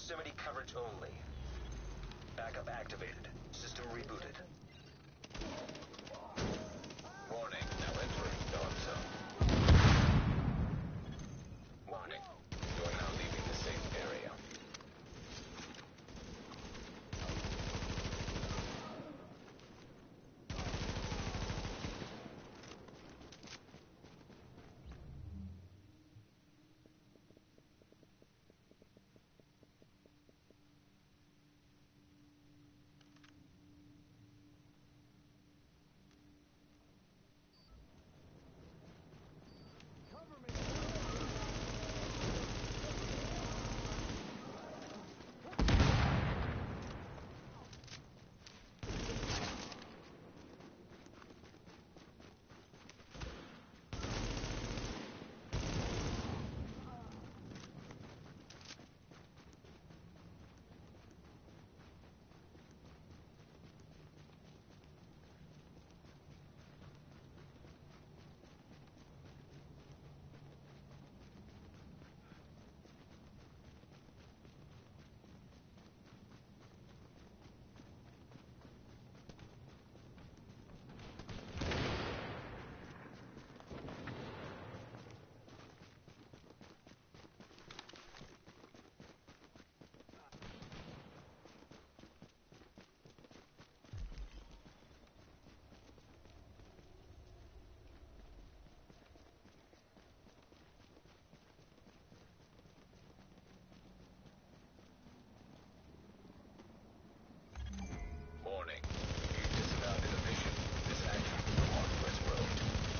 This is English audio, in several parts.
Proximity coverage only. Backup activated. System rebooted. Warning, now entering Dawn Zone. Warning, you are now leaving the safe area. Warning. You disavowed inhibition. This action is the Northwest Road.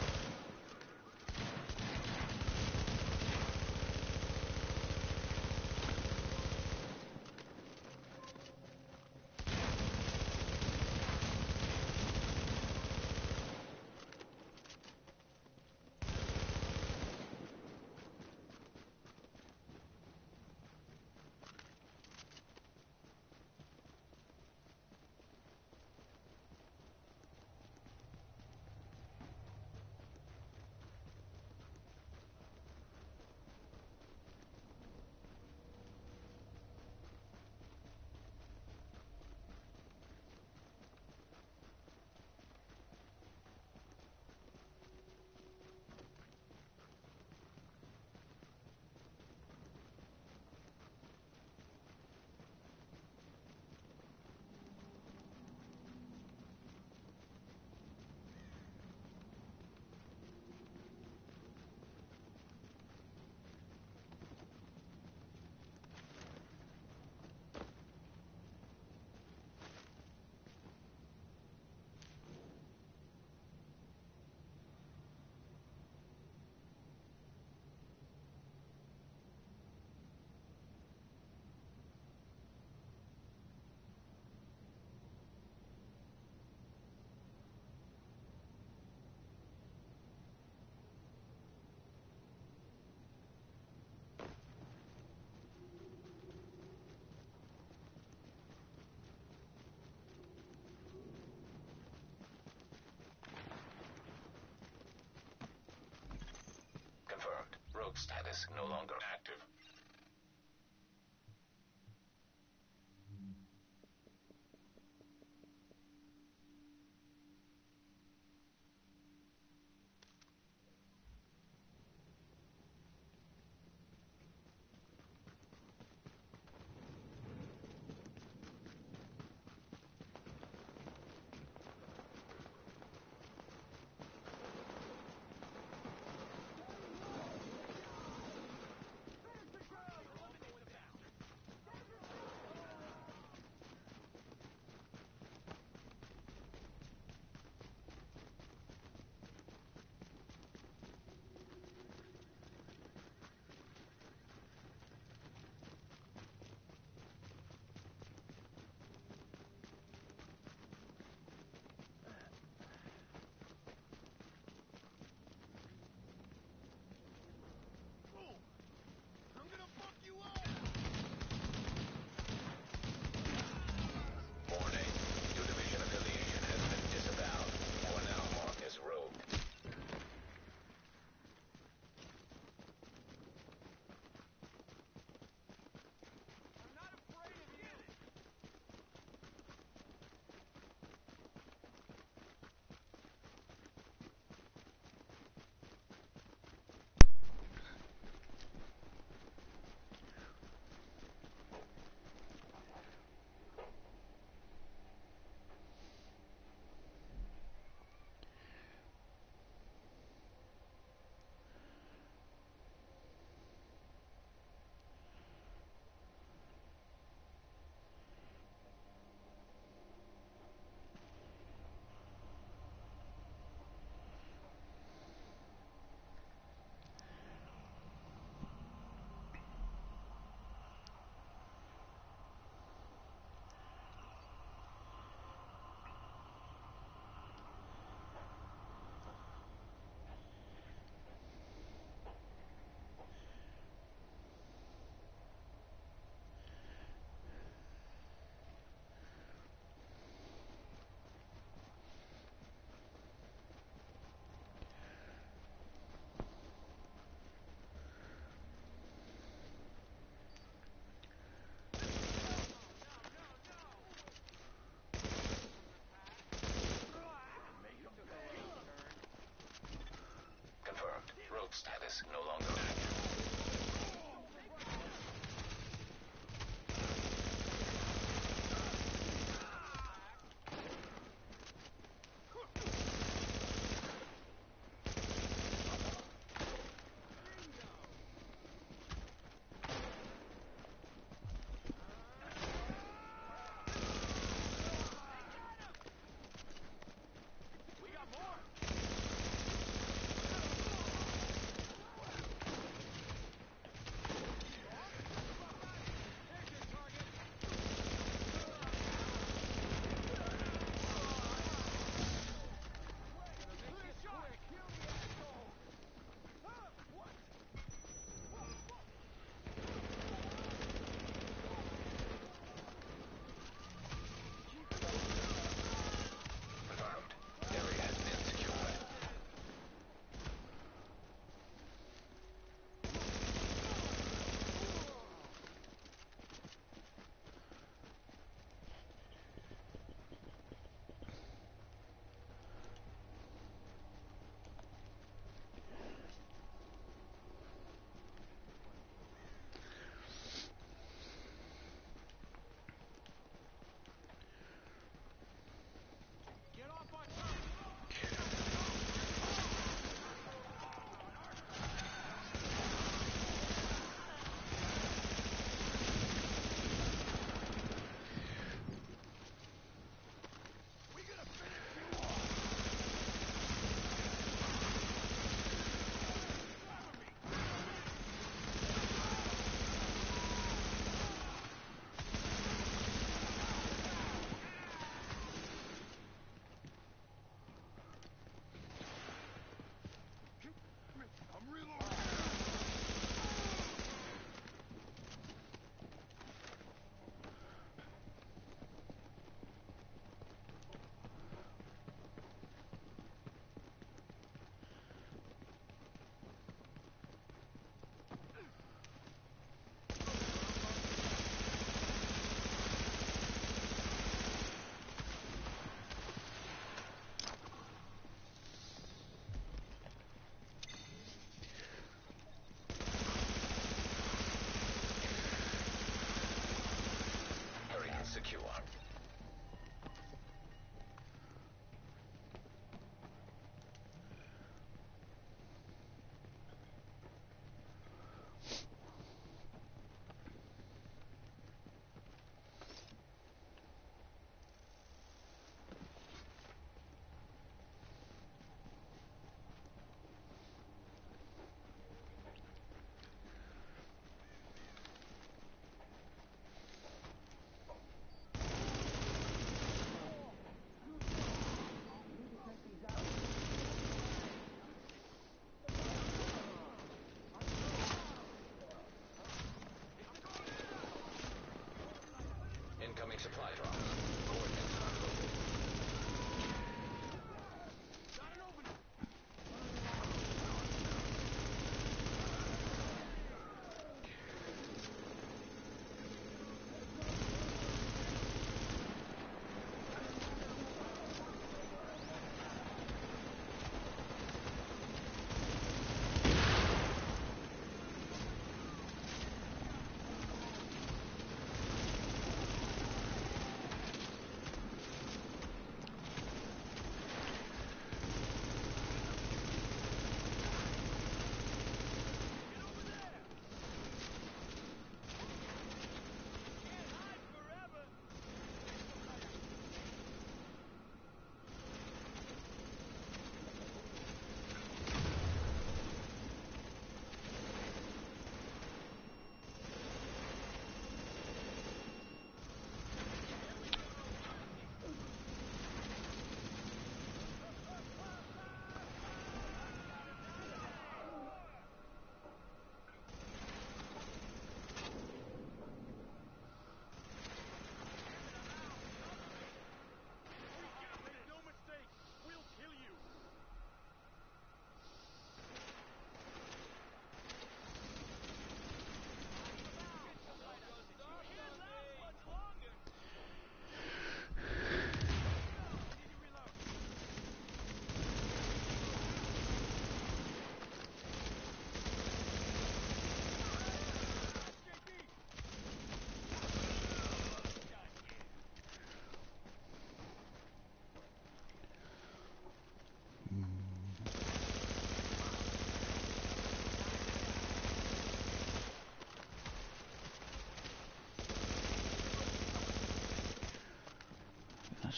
Confirmed. Rogue status no longer active.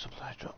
supply drop.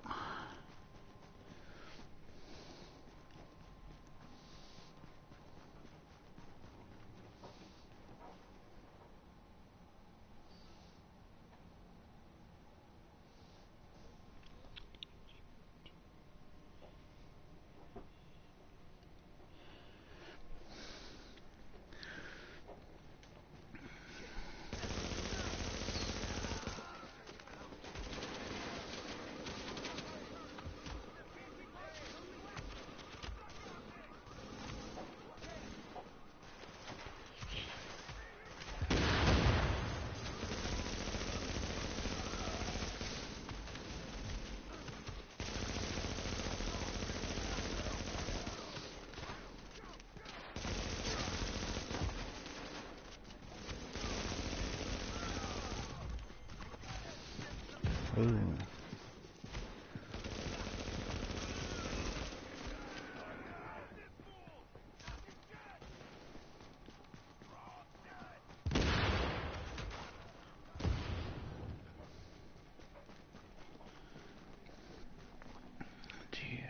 Ooh. Dear.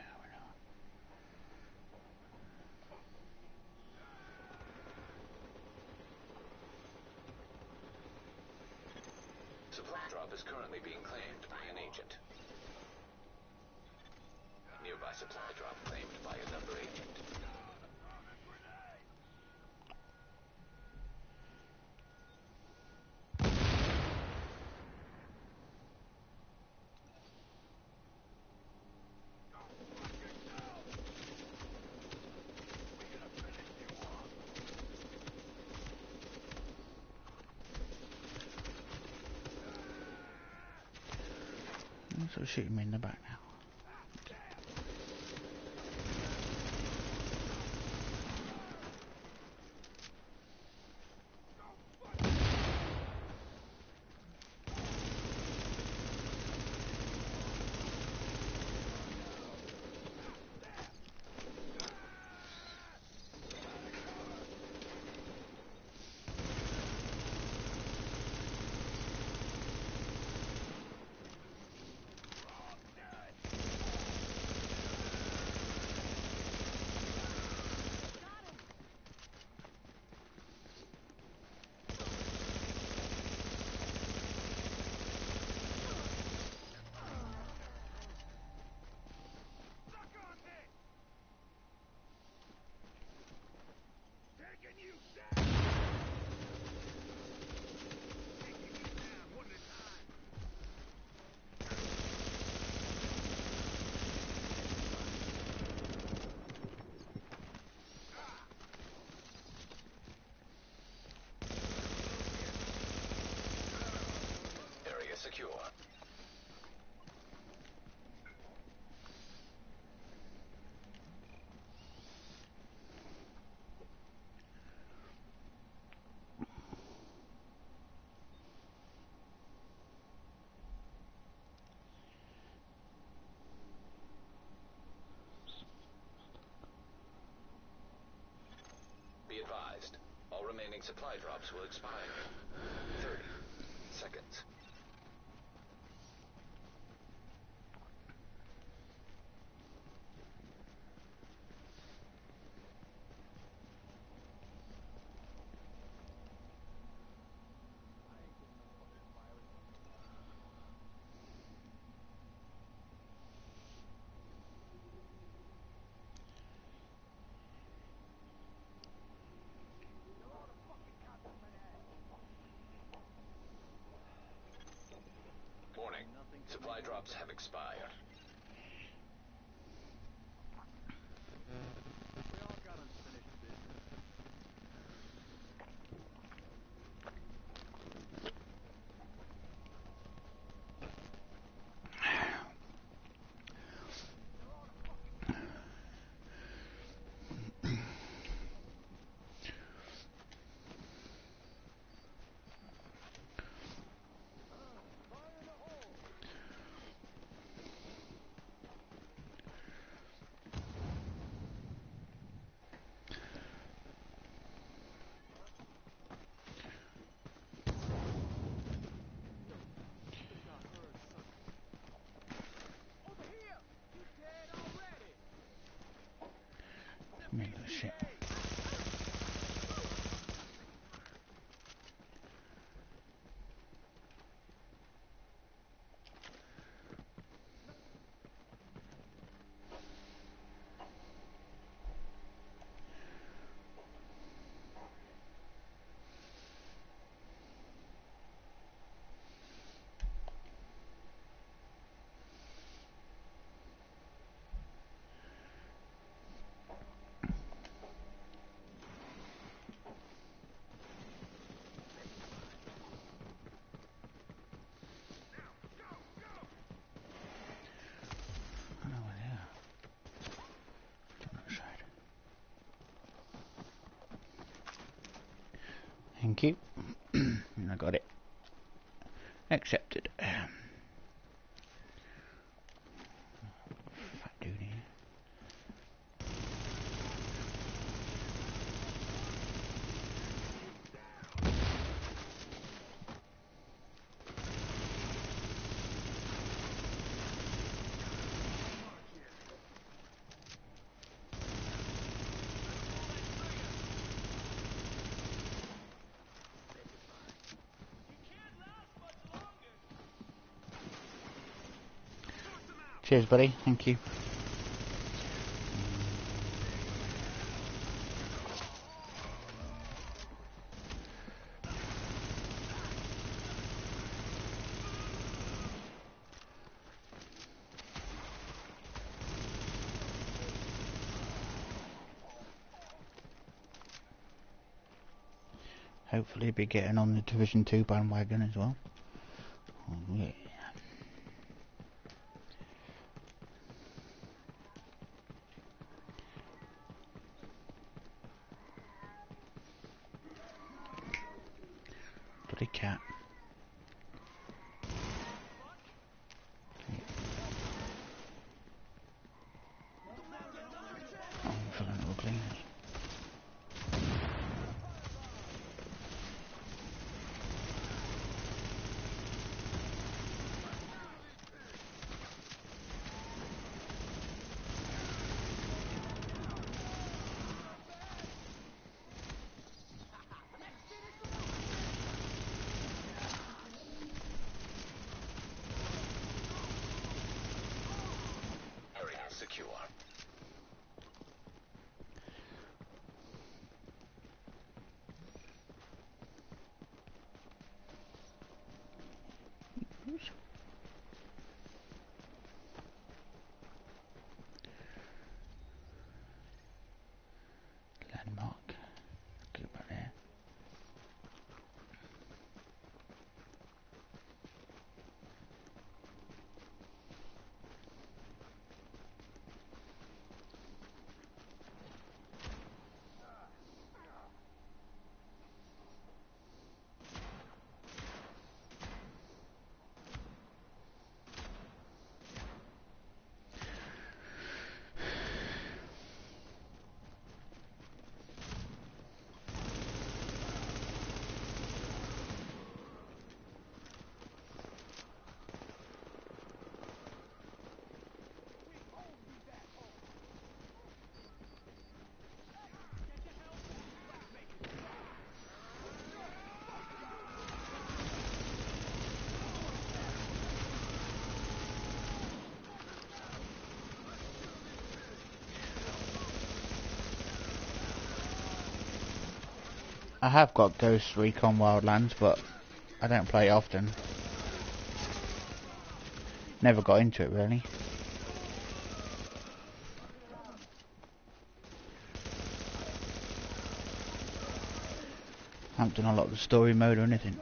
Supply drop is currently being claimed by an agent. Nearby supply drop claimed by another agent. So shooting me in the back now. Area secure. Be advised, all remaining supply drops will expire. 30 seconds. Warning, supply drops have expired. Thank you. I got it. Accepted. Fat dude here. Cheers, buddy. Thank you. Hopefully be getting on the Division 2 bandwagon as well. Oh, yeah. Bloody cat. Oh, I'm feeling ugly. Area secure. Landmark. Go back there. I have got Ghost Recon Wildlands, but I don't play it often. Never got into it really. I haven't done a lot of the story mode or anything.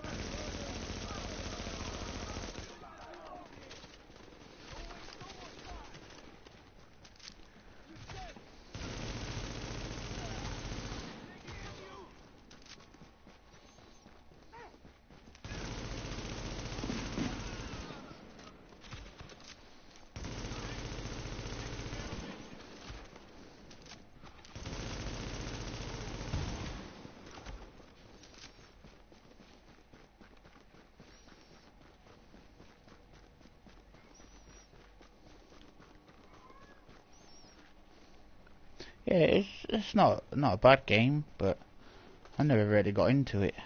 Yeah, it's not a bad game, but I never really got into it.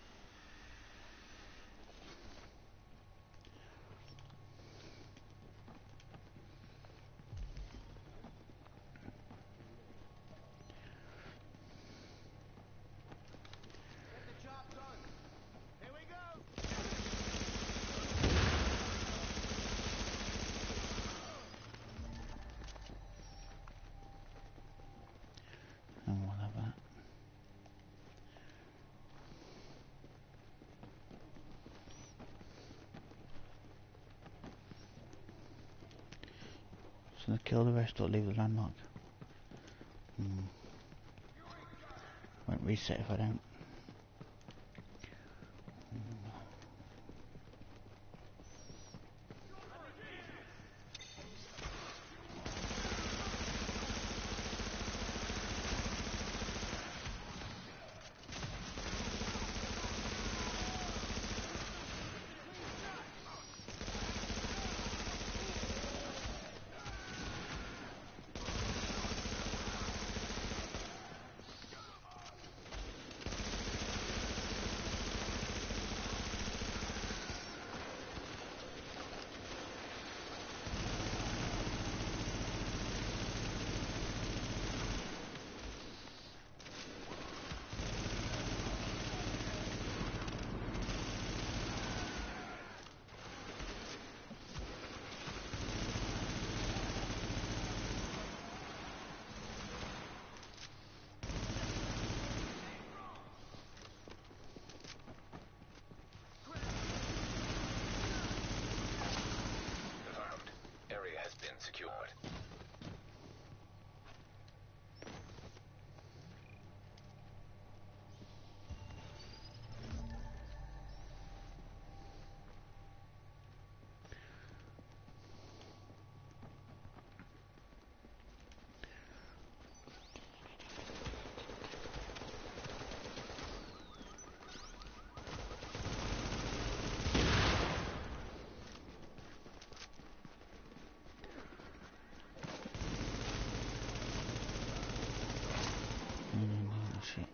And we'll have that. So I kill the rest or leave the landmark. Won't reset if I don't. been secured. Shit.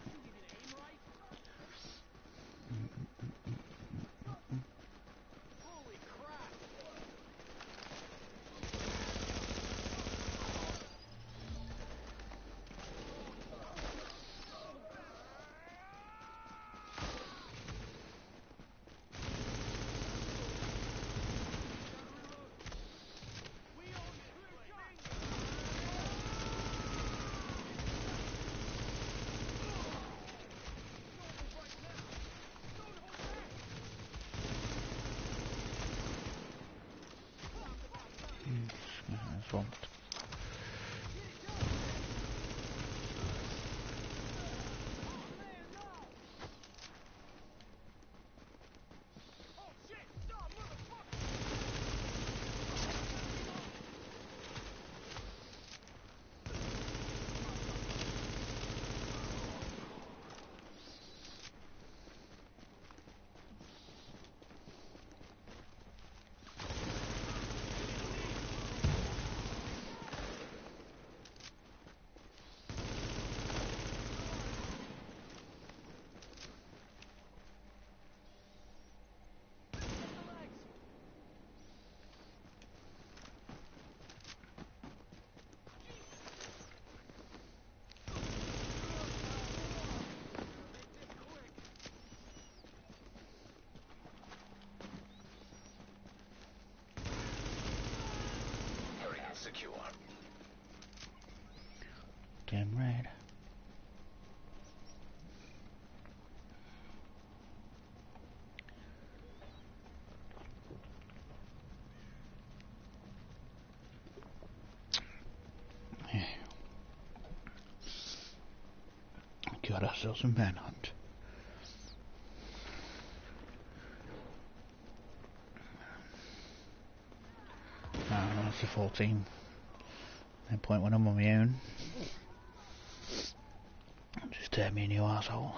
Swamped. Secure. Damn right. Yeah. Got ourselves a manhunt. No, that's the full team. No point when I'm on my own. Just tear me a new asshole.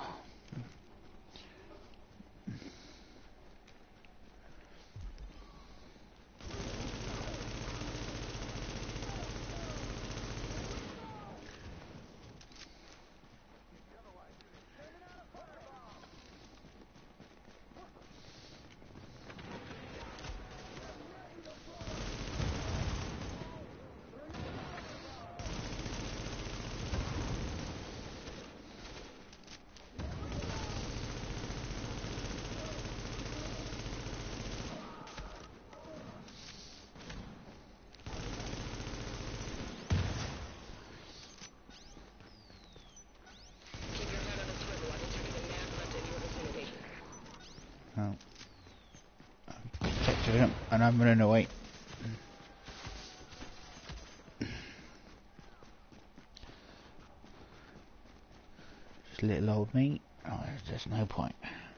Oh. Protected him, and I'm running away. Just little old me. Oh, there's no point.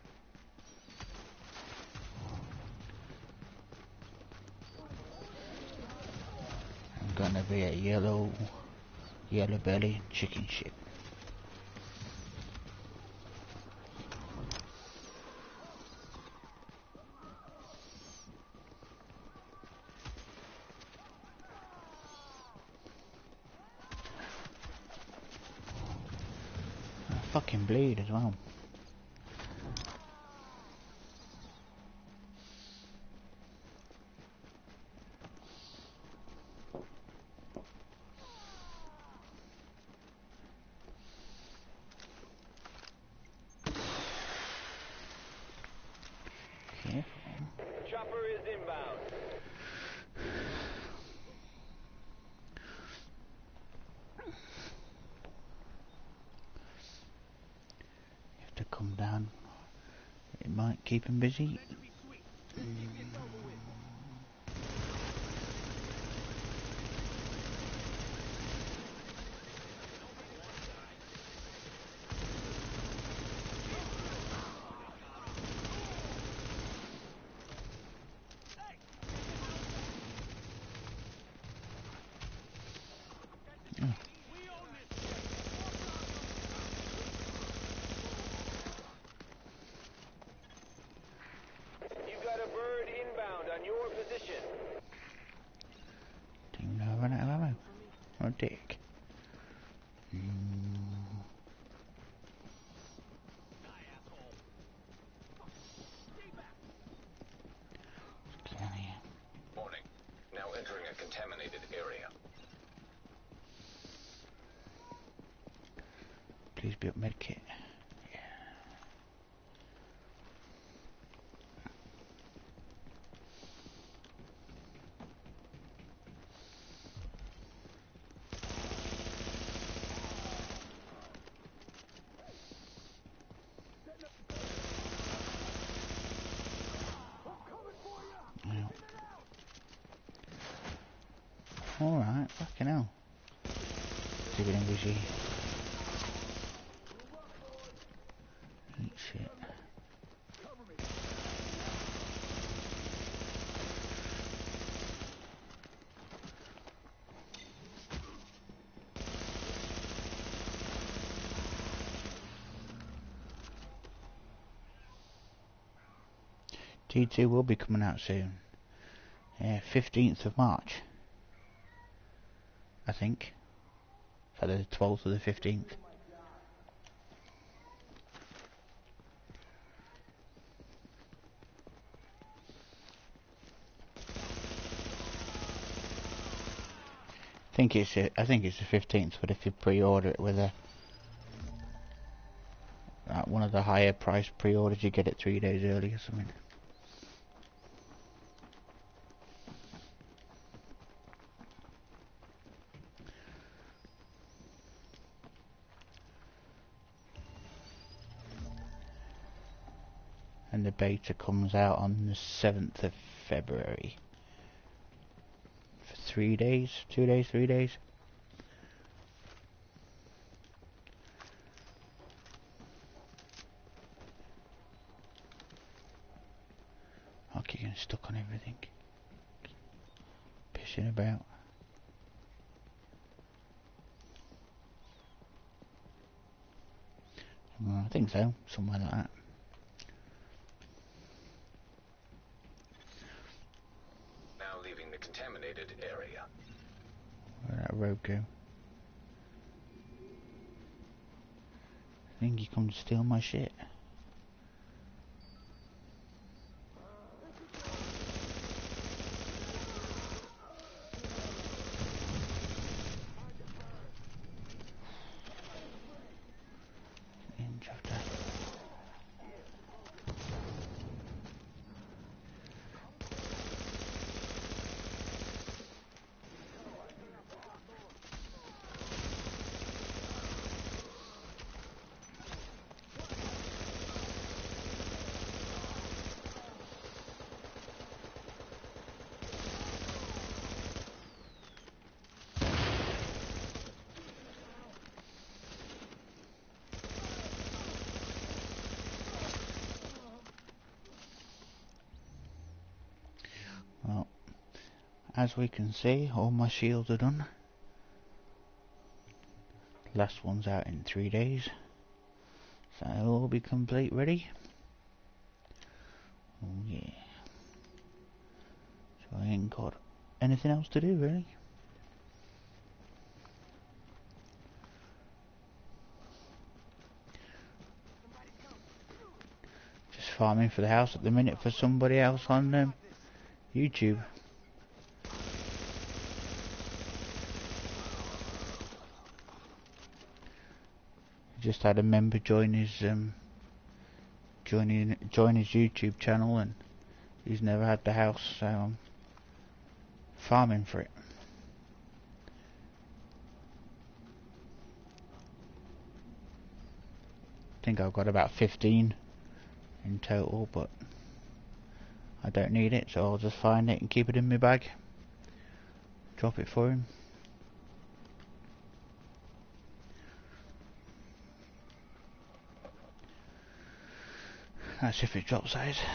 I'm gonna be a yellow belly chicken shit. I fucking bleed as well. Chopper is inbound. You have to come down. It might keep him busy. You've got a bird inbound on your position. Didn't know I ran out of ammo. What a dick. Get out of here. Warning. Now entering a contaminated area. Please be up medkit. Alright, fucking hell. Stupid English. Eat shit. T2 will be coming out soon. Yeah, 15th of March. I think. Either the 12th or the 15th. I think it's the 15th, but if you pre-order it with a one of the higher price pre-orders, you get it 3 days early or something. And the beta comes out on the 7th of February. For 3 days? 2 days? 3 days? I'll keep getting stuck on everything. Pissing about. Well, I think so. Somewhere like that. Now leaving the contaminated area. Where'd that road go? I think he come to steal my shit. Inch of that. Well, as we can see, all my shields are done. Last one's out in 3 days. So it'll all be complete ready. Oh yeah. So I ain't got anything else to do really. Just farming for the house at the minute for somebody else on YouTube. Just had a member join his join his YouTube channel, and he's never had the house, so I'm farming for it. I think I've got about 15 in total, but I don't need it, so I'll just find it and keep it in my bag. Drop it for him. That's if it drops, that is.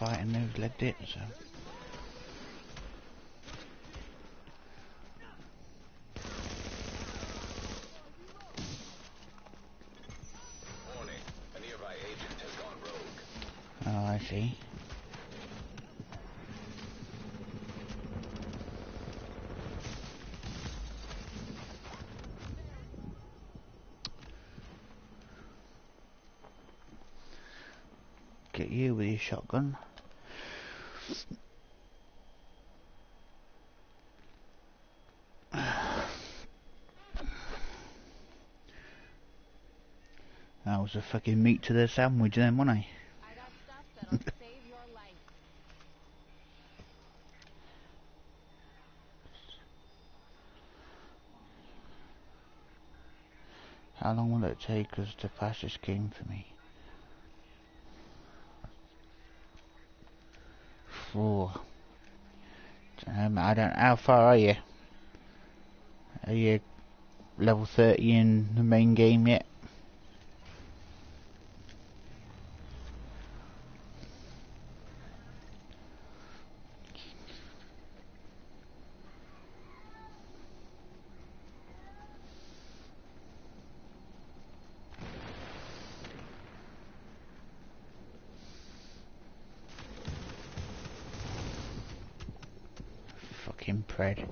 fighting who's led it, so. Warning, a nearby agent has gone rogue. Oh, I see. Get you with your shotgun. That was a fucking meat to their sandwich then, wasn't I? I got stuff that'll save your life. How long will it take us to pass this game for me? Oh. I don't. How far are you? Are you level 30 in the main game yet? Fucking pred.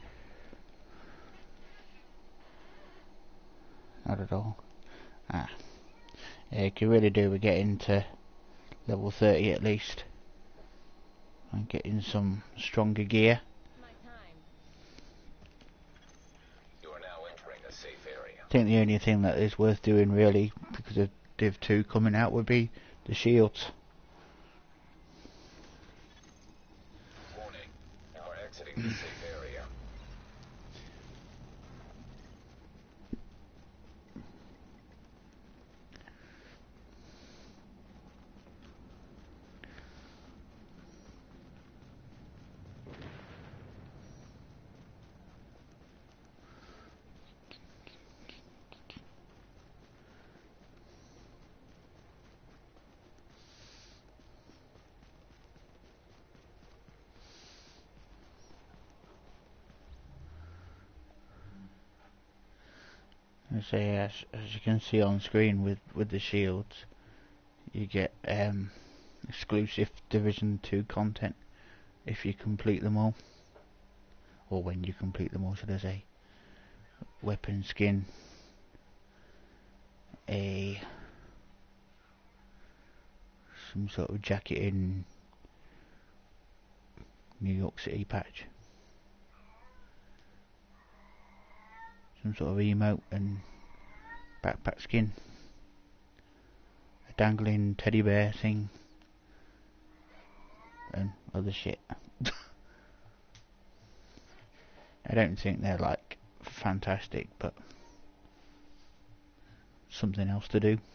Not at all. Ah. Yeah, you could really do with getting to level 30 at least. And getting some stronger gear. My time. You are now entering a safe area. I think the only thing that is worth doing really, because of Div 2 coming out, would be the shields. Warning, you are exiting the safe area. So yeah, as you can see on screen with the shields, you get exclusive Division 2 content if you complete them all. Or when you complete them all, should I say. Weapon skin, some sort of jacket in New York City patch, some sort of emote and backpack skin, a dangling teddy bear thing, and other shit. I don't think they're like fantastic, but something else to do.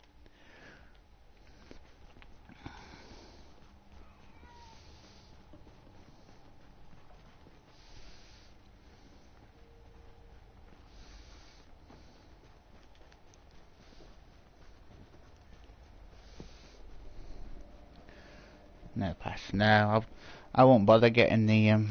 No pass. No, I won't bother getting the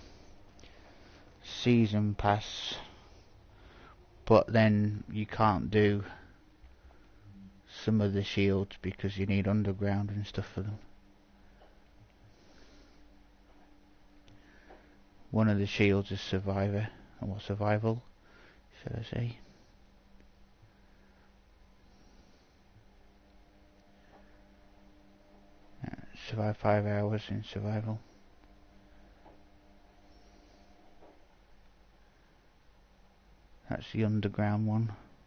season pass. But then you can't do some of the shields because you need underground and stuff for them. One of the shields is survivor, or survival, should I say. Survive 5 hours in survival. That's the underground one.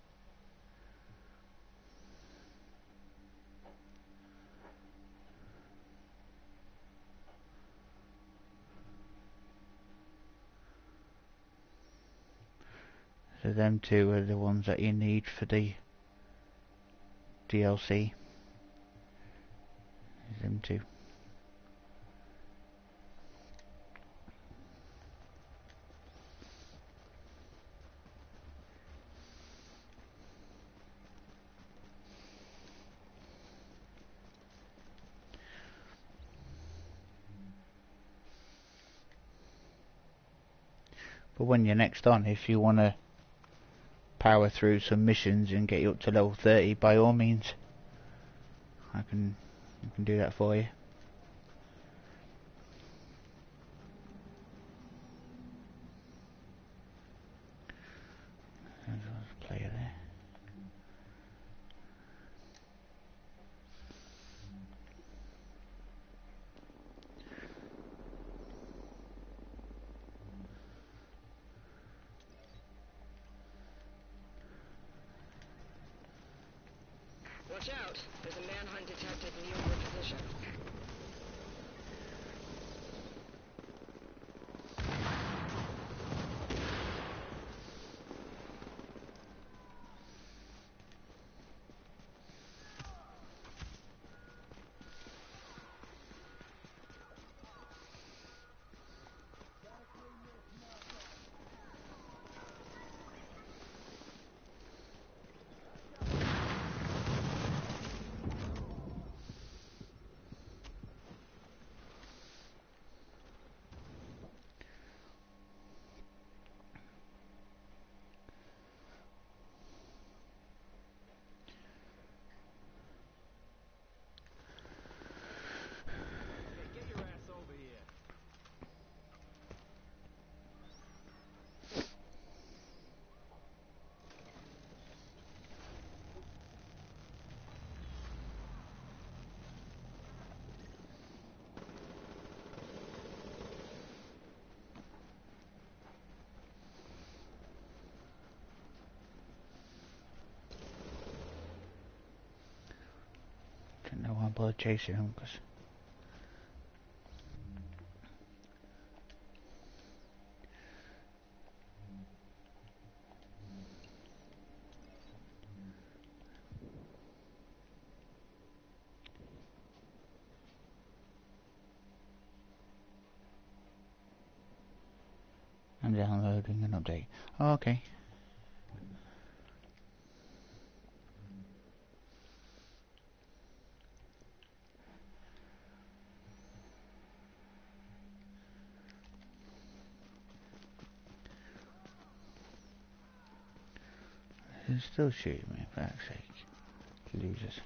So them two are the ones that you need for the DLC. Them two. But when you're next on, if you want to power through some missions and get you up to level 30, by all means, I can do that for you. There's a player there. Watch out! There's a manhunt detected near your position. Don't know why I'm bothered chasing him, because I'm downloading an update. Oh, okay. He's still shooting me, for fuck's sake. Losers.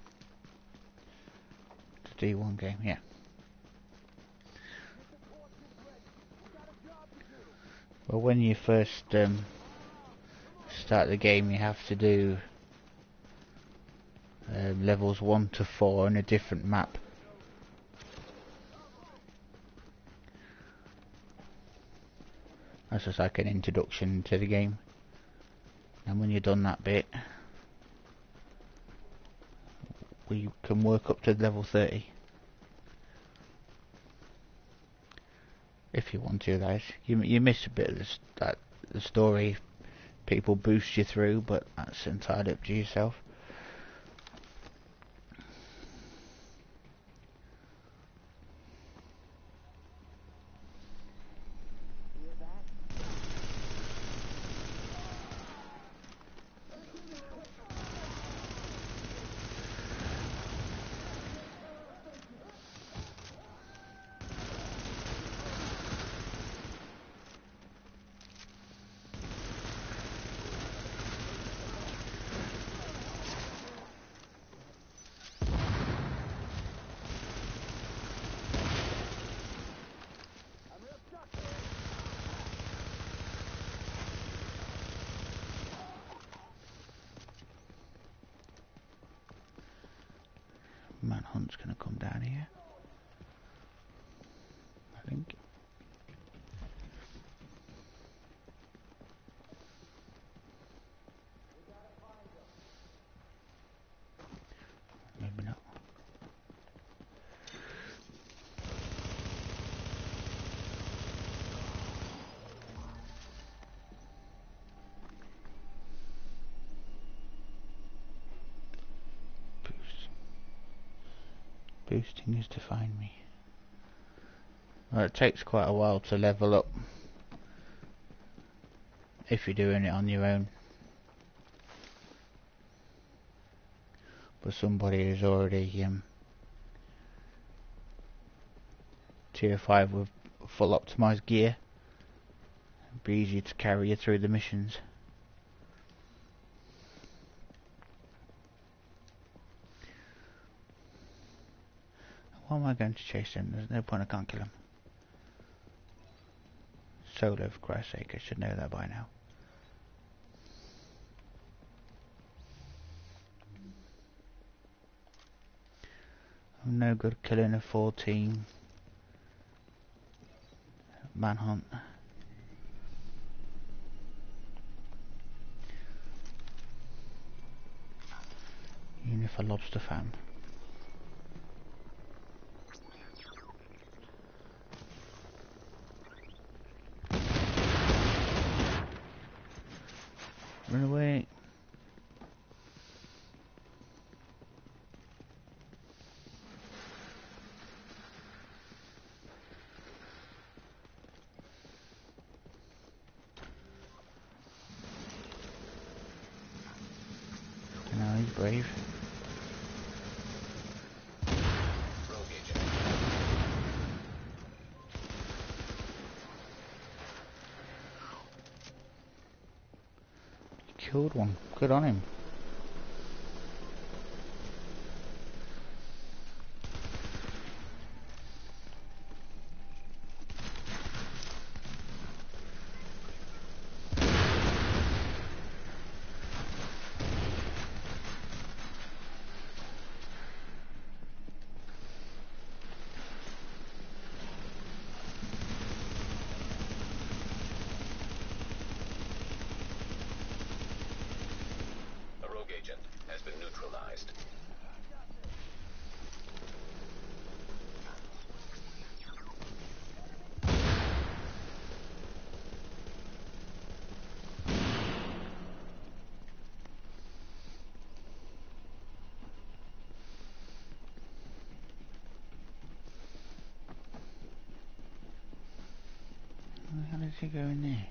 The D1 game, yeah. Well, when you first start the game, you have to do levels 1 to 4 on a different map. That's just like an introduction to the game. And when you've done that bit, we can work up to level 30. If you want to, guys. You miss a bit of the story people boost you through, but that's entirely up to yourself. Manhunt's gonna come down here, I think. Maybe not. Boosting is to find me. Well, it takes quite a while to level up if you're doing it on your own. But somebody who's already tier 5 with full optimized gear Be easy to carry you through the missions. Why am I going to chase him? There's no point, I can't kill him. Solo, for Christ's sake, I should know that by now. I'm no good killing a 14 manhunt. Even if a lobster fan. Run away. No, he's brave. Rogue agent. Killed one. Good on him. A rogue agent has been neutralized. How did he go in there?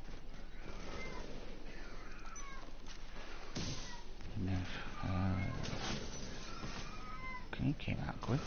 No. He came out quick.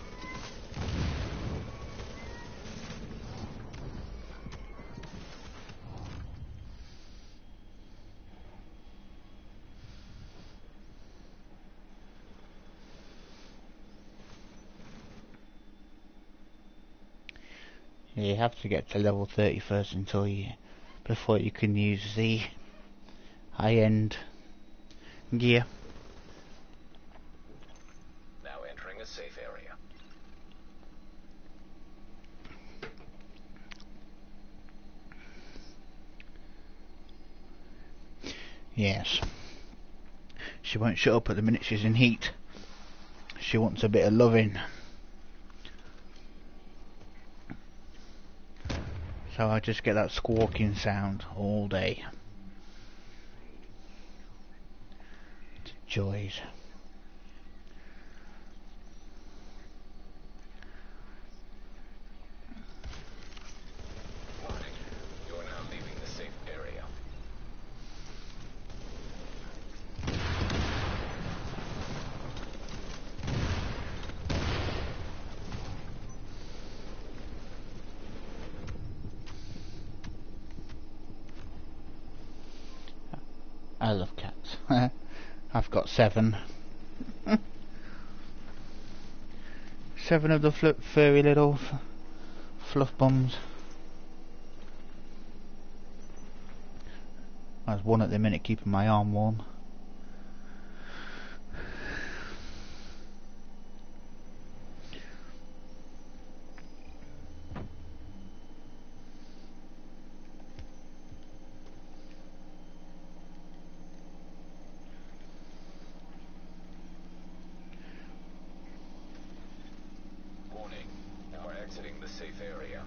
Yeah, you have to get to level 30 first before you can use the high-end gear. Now entering a safe area. Yes. She won't shut up at the minute she's in heat. She wants a bit of loving. So I just get that squawking sound all day. It's joys. Warning. You are now leaving the safe area. I love cats. I've got 7. 7 of the furry little fluff bums. There's one at the minute keeping my arm warm. Warning. You are exiting the safe area.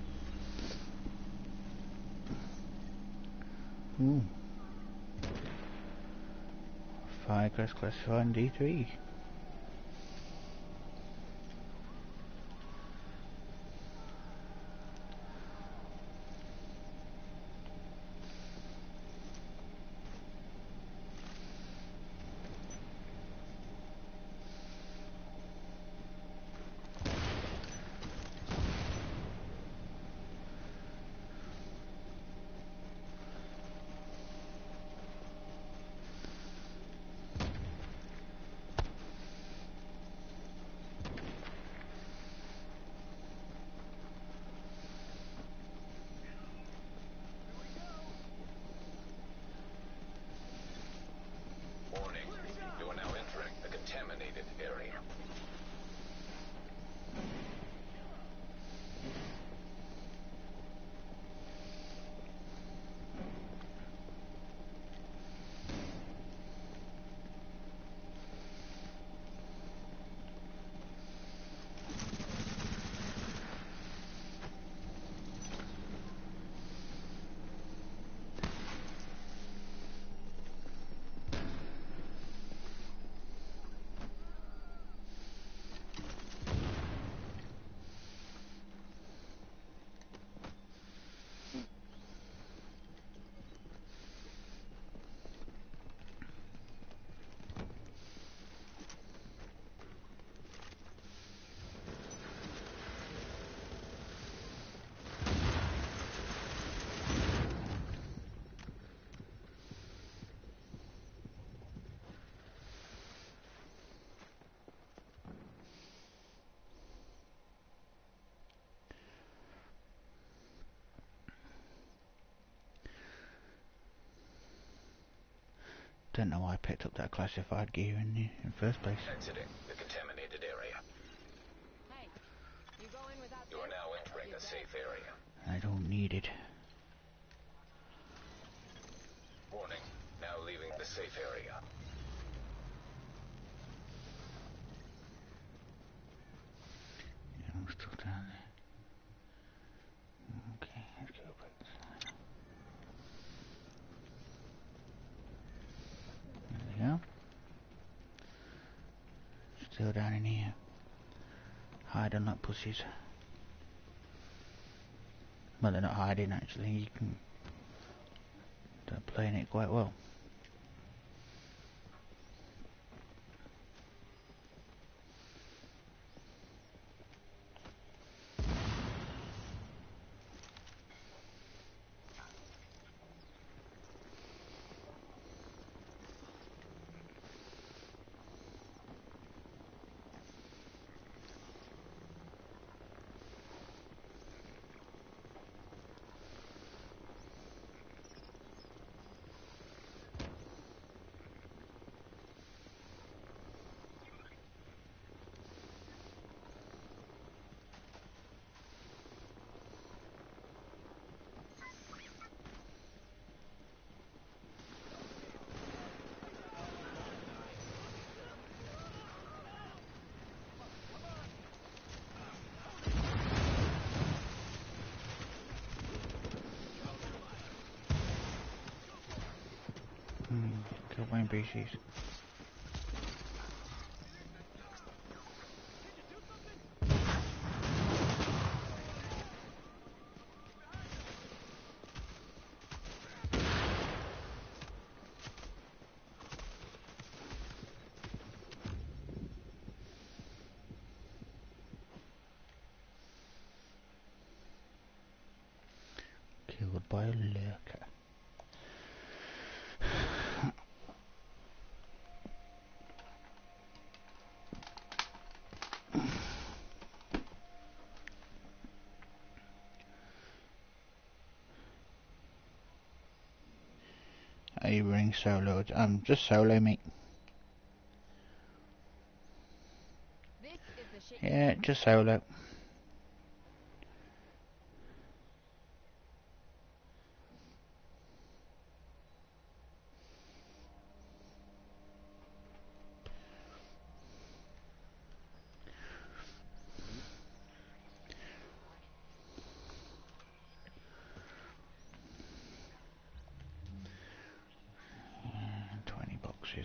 Ooh. Firecrest classified in D3. Don't know why I picked up that classified gear in the first place. Exiting the contaminated area. Hey, you go in without You are this, now entering you're a dead. safe area. I don't need it. Warning, now leaving the safe area. Yeah, I'm still down there. Okay, let's go back this side. There we go. Still down in here. Hiding like pussies. Well, they're not hiding actually. You can. They're playing it quite well. Kill my NPCs. Killed by a lurker. Are you running solo? Just solo, mate. This is the shit. Yeah, just solo. And 20 boxes.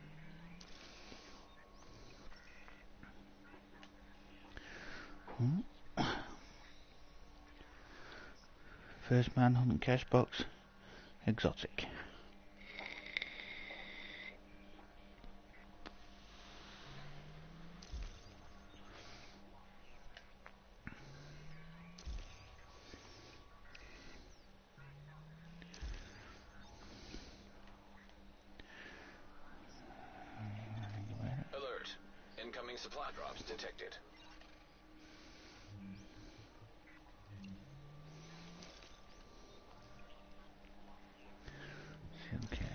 First manhunt cash box. Exotic. Alert. Incoming supply drops detected. Okay.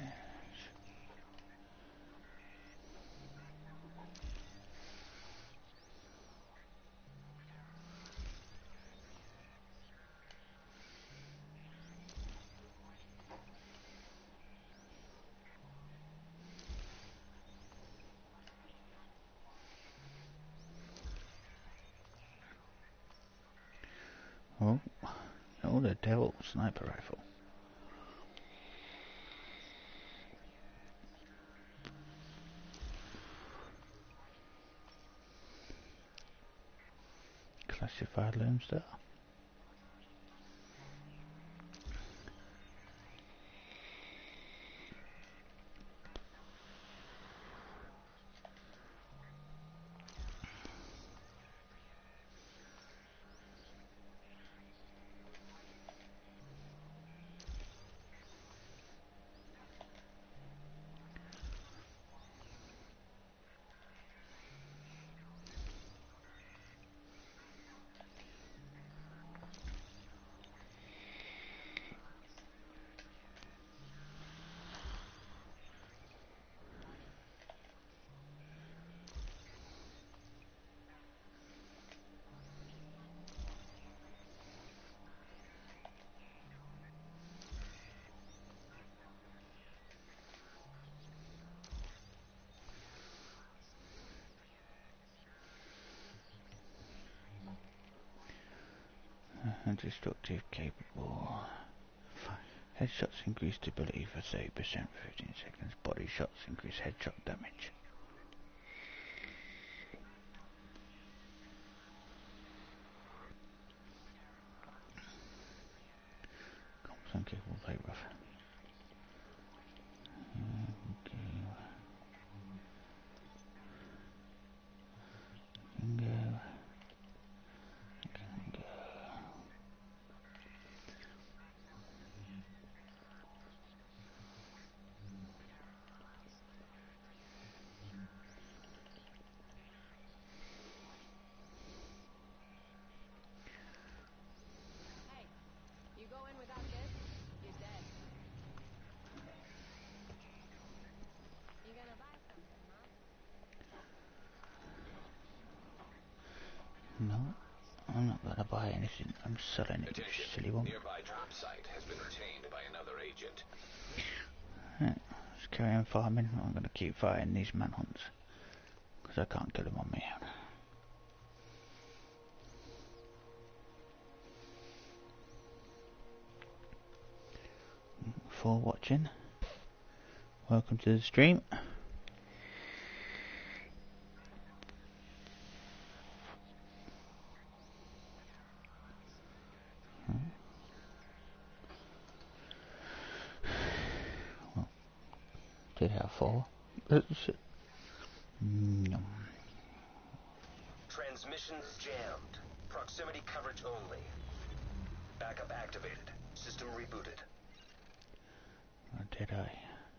Oh, oh, the devil sniper rifle. Classified Lone Star. and destructive capable. Headshots increase stability for 30% for 15 seconds. Body shots increase headshot damage. Some capable play rough. Bingo. Hey, you go in without this, you're dead. You gonna buy something, huh? No, I'm not gonna buy anything. I'm selling it, you Attention. silly one. Nearby drop site has been retained by another agent. Right, let's carry on farming. I'm gonna keep fighting these manhunts because I can't kill them on my own. For watching. Welcome to the stream. Well, did have 4. Transmissions jammed. Proximity coverage only. Backup activated. System rebooted. Or did I?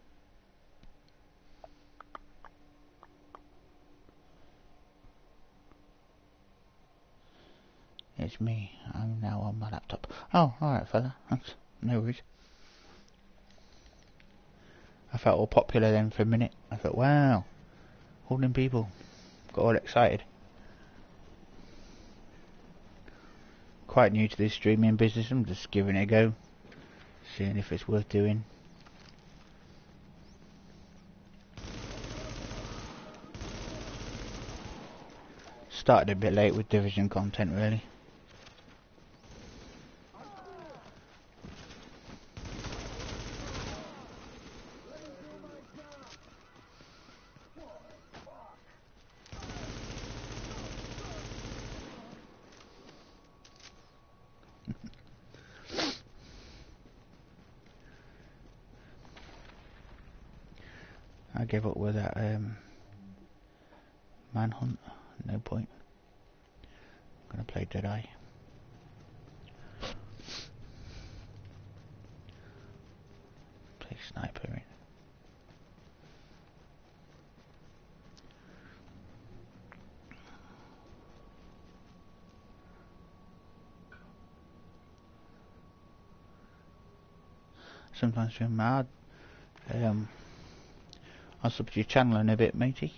It's me. I'm now on my laptop. Oh, alright fella. Thanks. No worries. I felt all popular then for a minute. I thought, wow, all them people. Got all excited. Quite new to this streaming business. I'm just giving it a go. Seeing if it's worth doing. Started a bit late with Division content really. I gave up with that manhunt. No point. I'm gonna play Deadeye. Play sniper in. Sometimes feel mad. I'll sub to your channel in a bit, matey.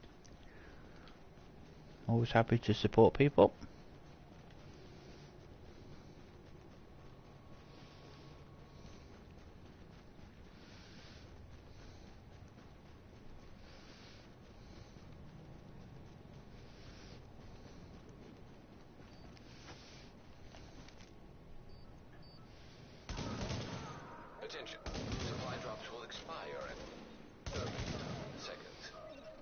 Always happy to support people. Attention. Supply drops will expire in 30 seconds.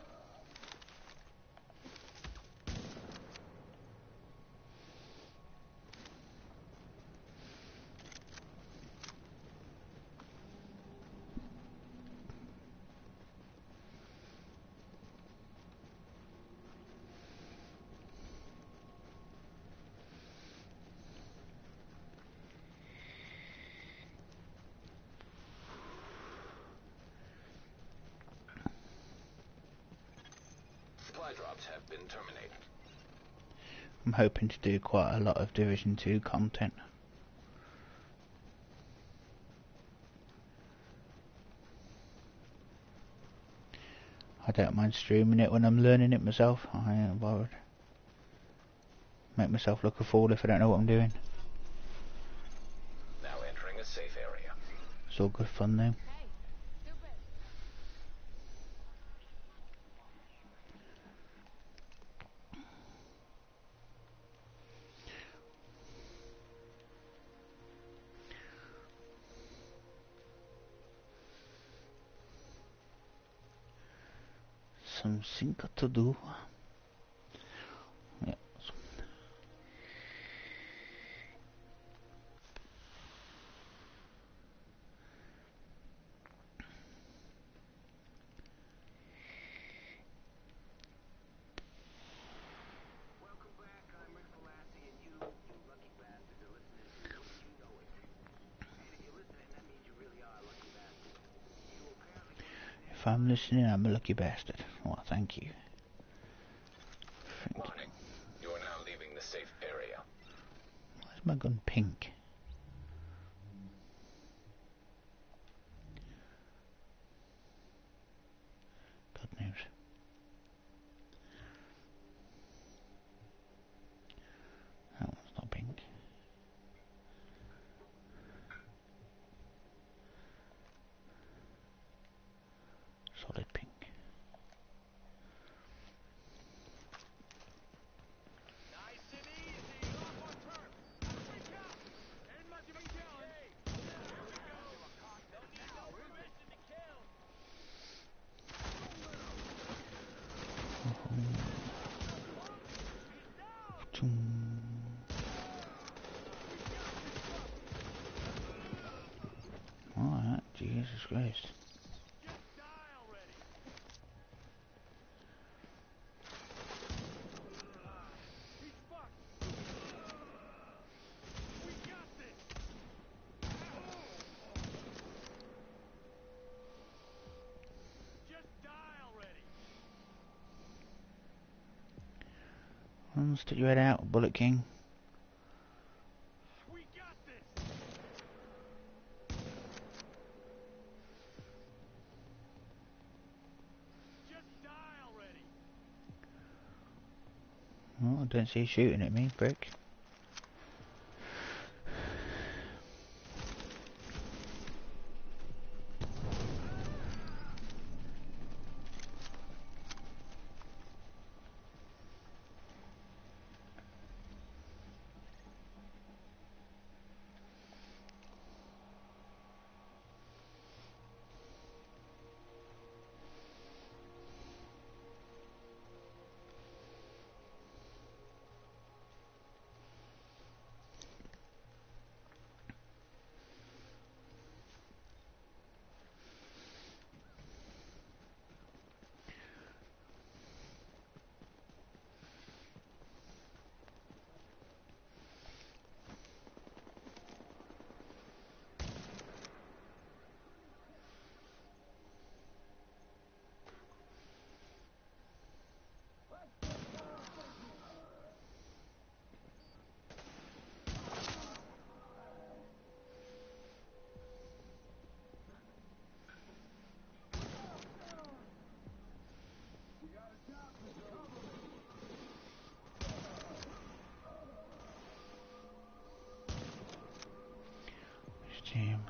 Supply drops have been terminated. I'm hoping to do quite a lot of Division 2 content. I don't mind streaming it when I'm learning it myself. I ain't bothered. Make myself look a fool if I don't know what I'm doing. Now entering a safe area. It's all good fun though. Hey, stupid. some sync to do. Yeah. Welcome back. I'm Rick Velassi, and you lucky bastards, are listening to Wouldn't You Know It. And if you're listening, that means you really are a lucky bastard. You apparently want to If I'm listening, I'm a lucky bastard. Well, thank you. Thank you. Warning. You are now leaving the safe area. Why is my gun pink? God knows. That one's not pink. Solid pink. nice and easy, off on turf. Wake up! Ain't much of a killing. Here we go. Don't need no permission to kill. Alright, Jesus Christ. Just die already. He's fucked. We got this. Just die already. Stick your head out, Bullet King. We got this. Just die already. Oh, I don't see you shooting at me, prick. Team.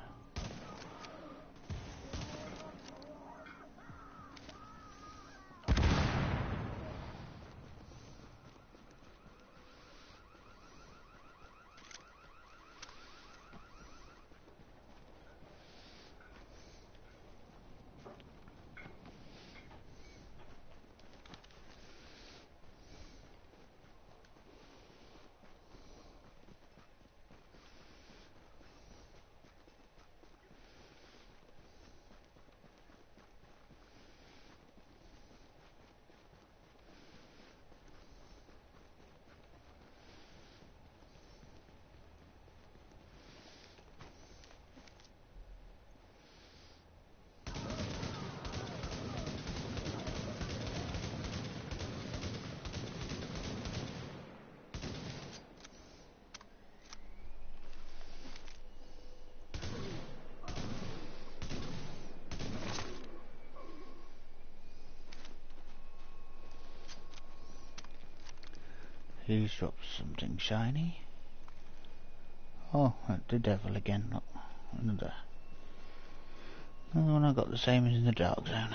He's dropped something shiny. Oh, the devil again. Not another. Another one I got the same as in the Dark Zone.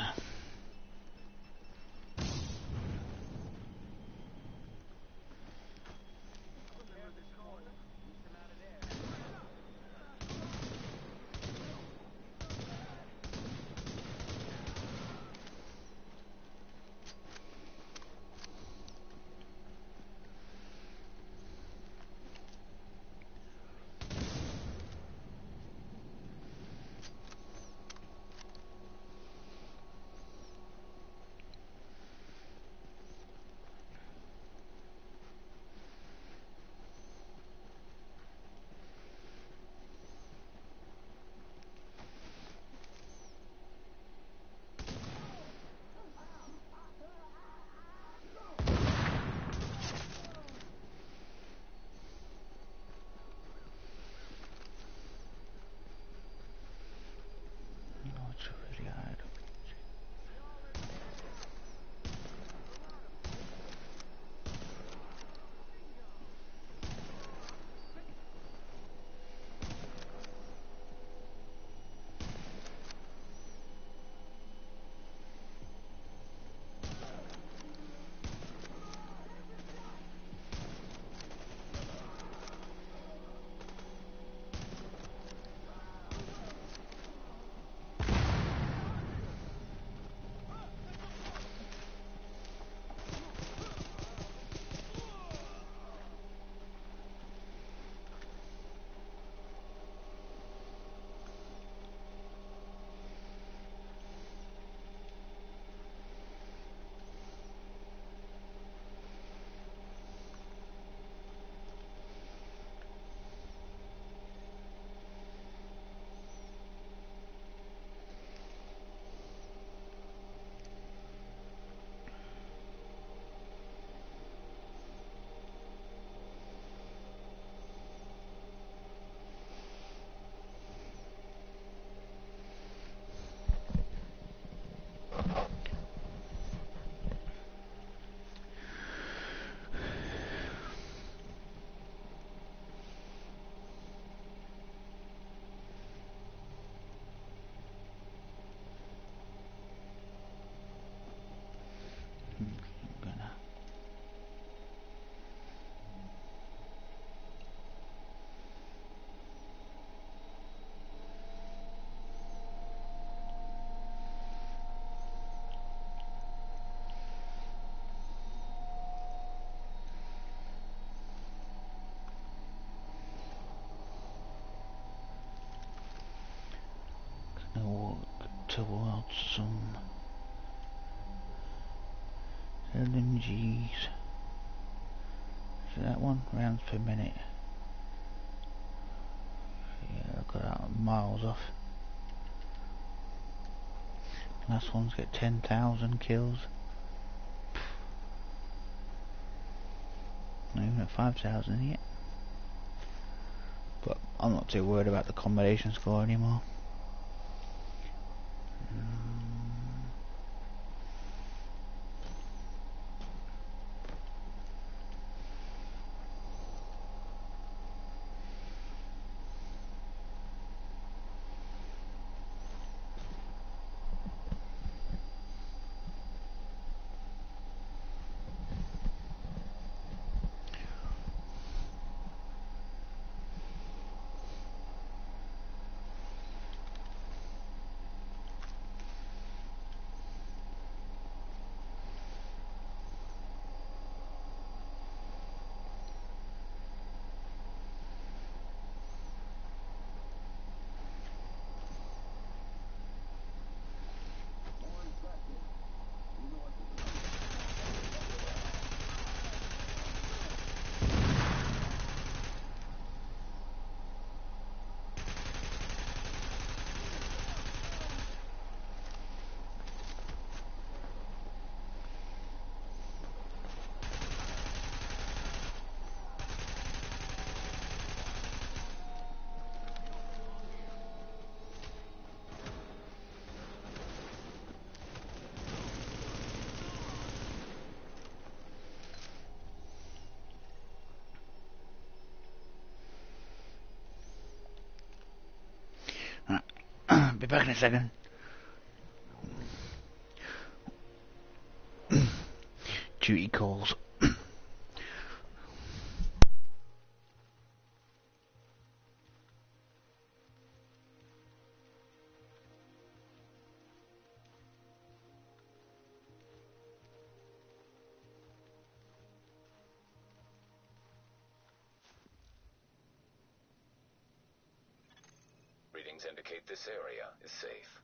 towards some LMGs. So that one, rounds per minute. Yeah, I got out miles off. Last one's got 10,000 kills. Not even at 5,000 yet. But I'm not too worried about the combination score anymore. Be back in a second. Duty calls. Readings indicate this area is safe.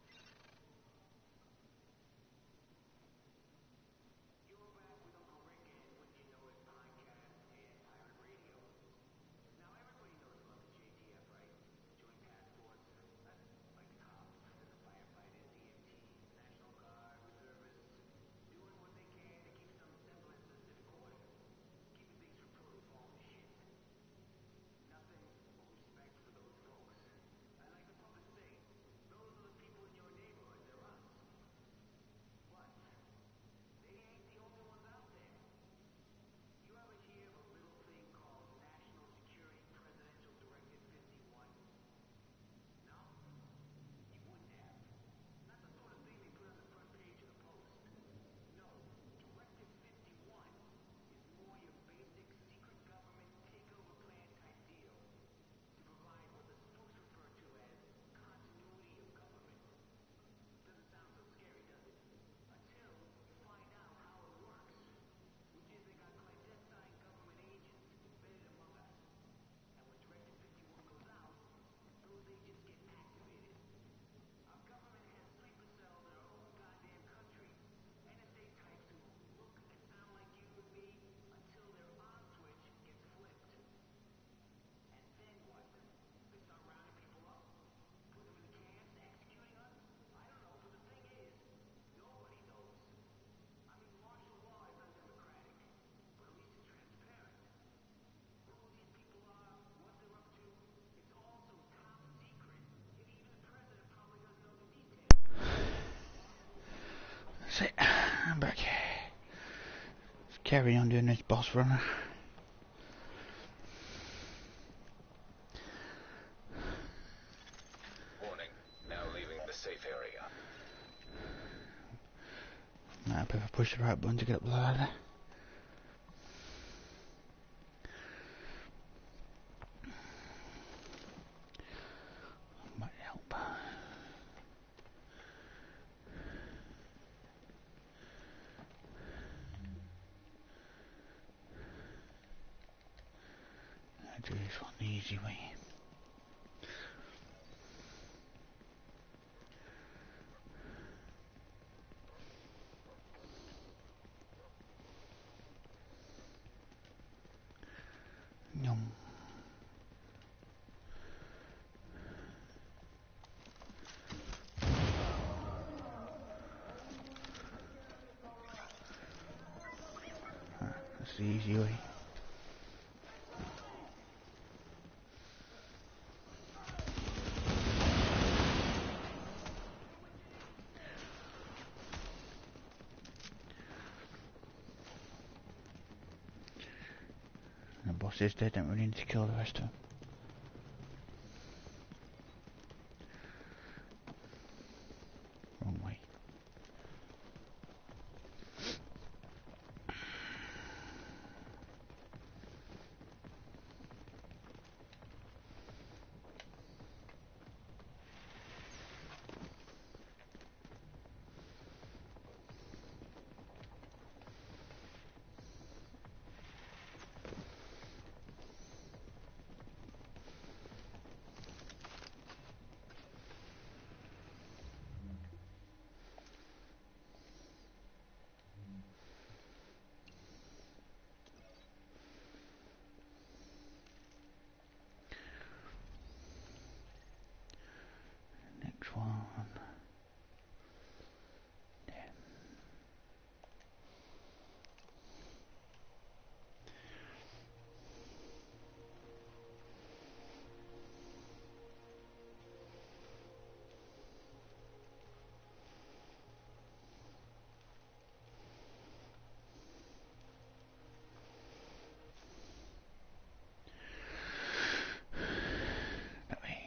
That's it. I'm back. Let's carry on doing this boss runner. Warning. Now leaving the safe area. Might have to push the right button to get up the ladder. Might help. I'll do this one the easy way. Yum. That's the easy way. The boss is dead, don't really need to kill the rest of them. Wrong way. Next one. Got me.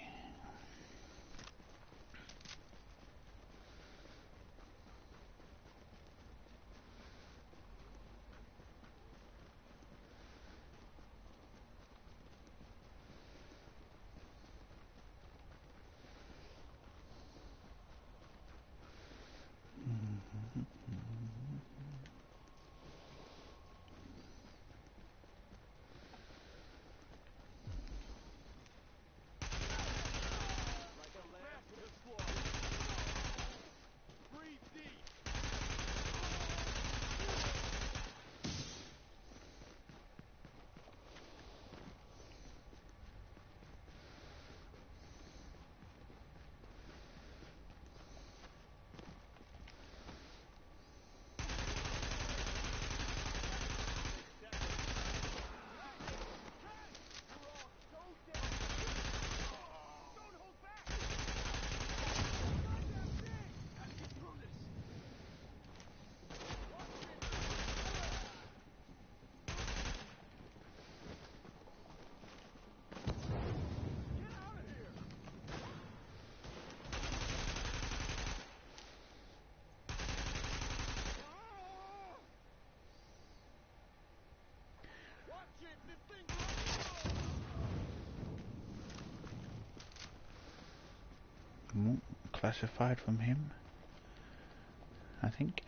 Classified from him, I think.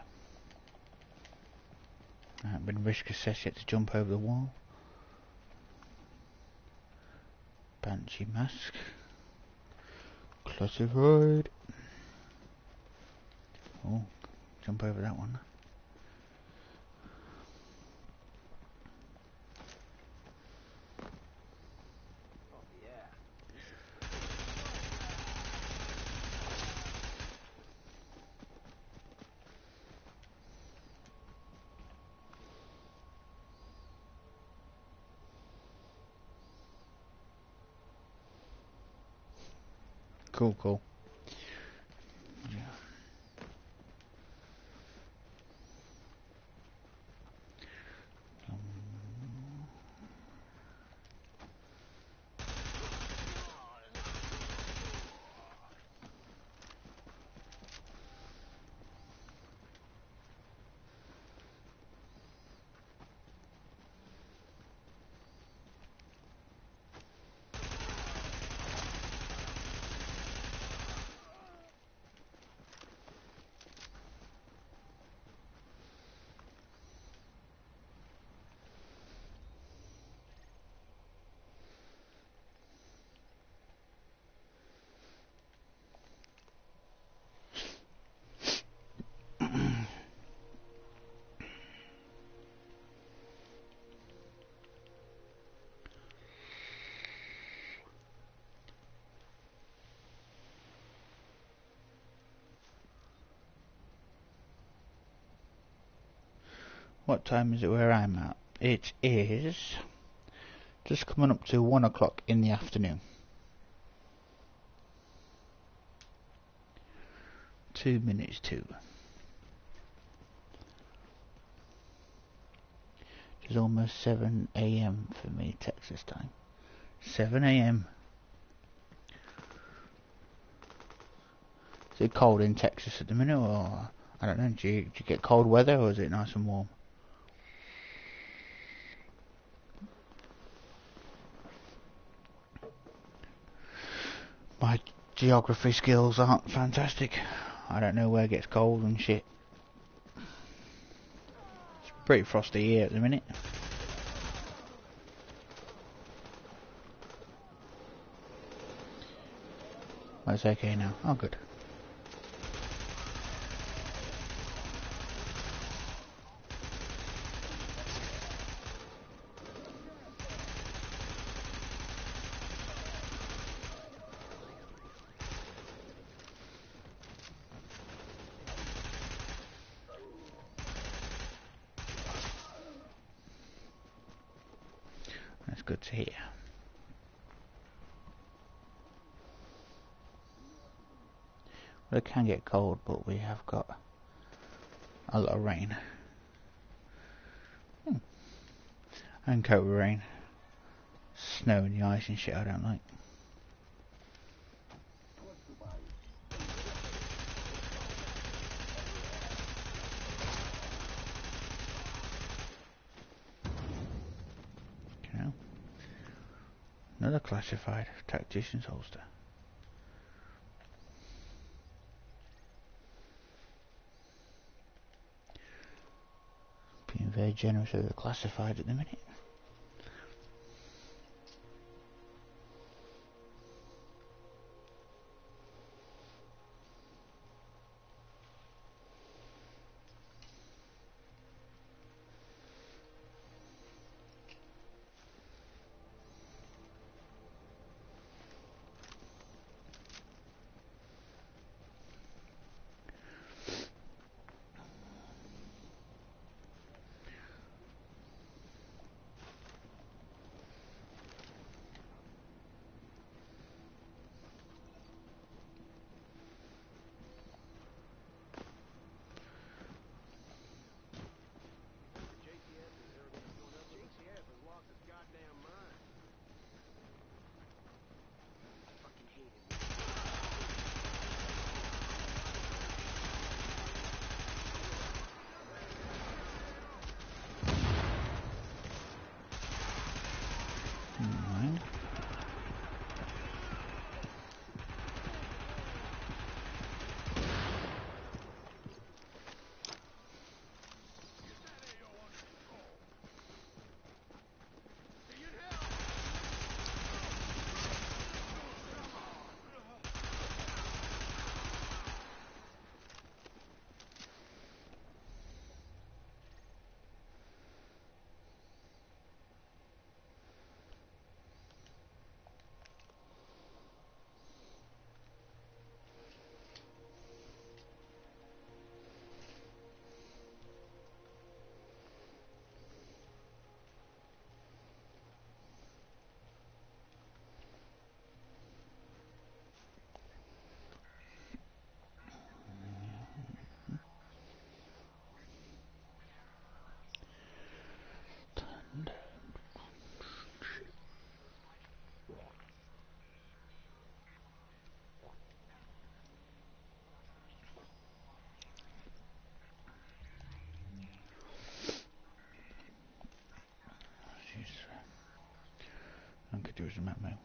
Been risk assessed yet to jump over the wall. Banshee mask. Classified. Oh, jump over that one. Oh, yeah. Cool, cool. Yeah. What time is it where I'm at? It is just coming up to 1 o'clock in the afternoon. 2 minutes to. It's almost 7 AM for me, Texas time. 7 AM. Is it cold in Texas at the minute, or I don't know, do you get cold weather, or is it nice and warm? My geography skills aren't fantastic. I don't know where it gets cold and shit. It's pretty frosty here at the minute. Oh, it's okay now. Oh, good. That's good to hear. Well, it can get cold, but we have got a lot of rain. And coat with rain. Snow and the ice and shit I don't like. You know? Another classified tactician's holster. Being very generous with the classified at the minute. Alright. I could do some ammo.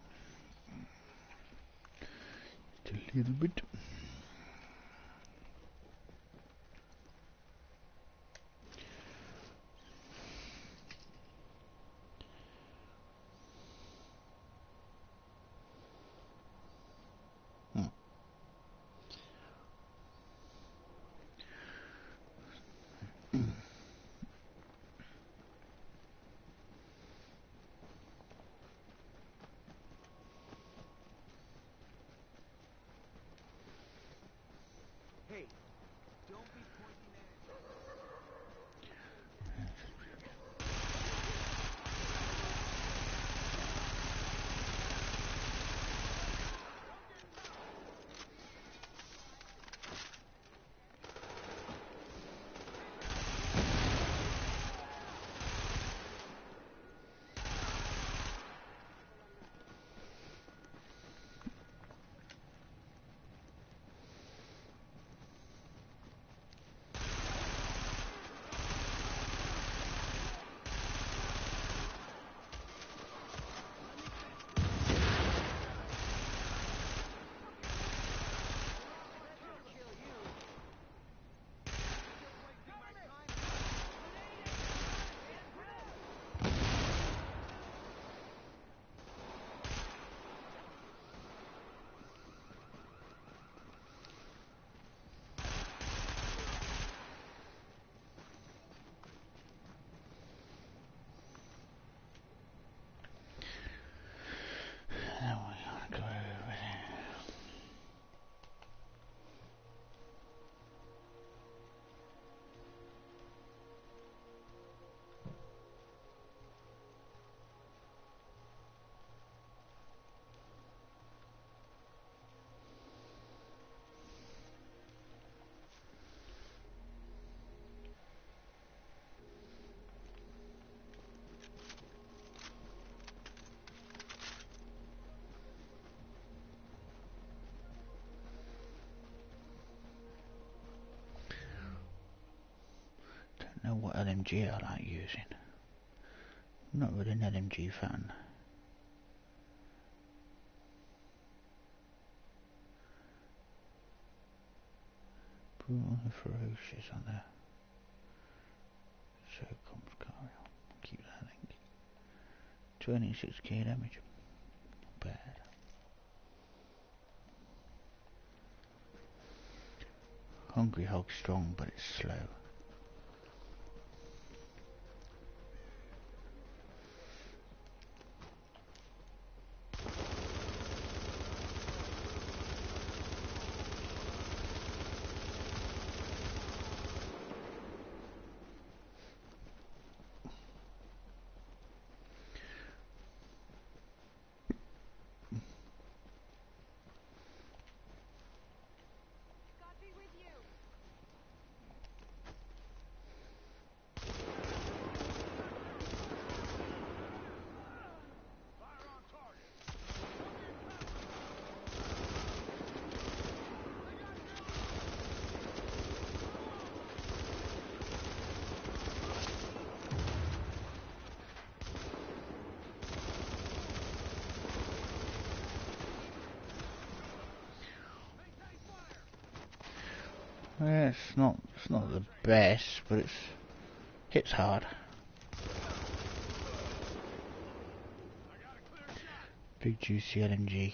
Just a little bit. LMG I like using. I'm not really an LMG fan. Brutal and ferocious on there. Circumcarrier. Keep that link. 26k damage. Not bad. Hungry Hog's strong, but it's slow. God be with you. Yeah, it's not the best, but it's hits hard. Big juicy LMG.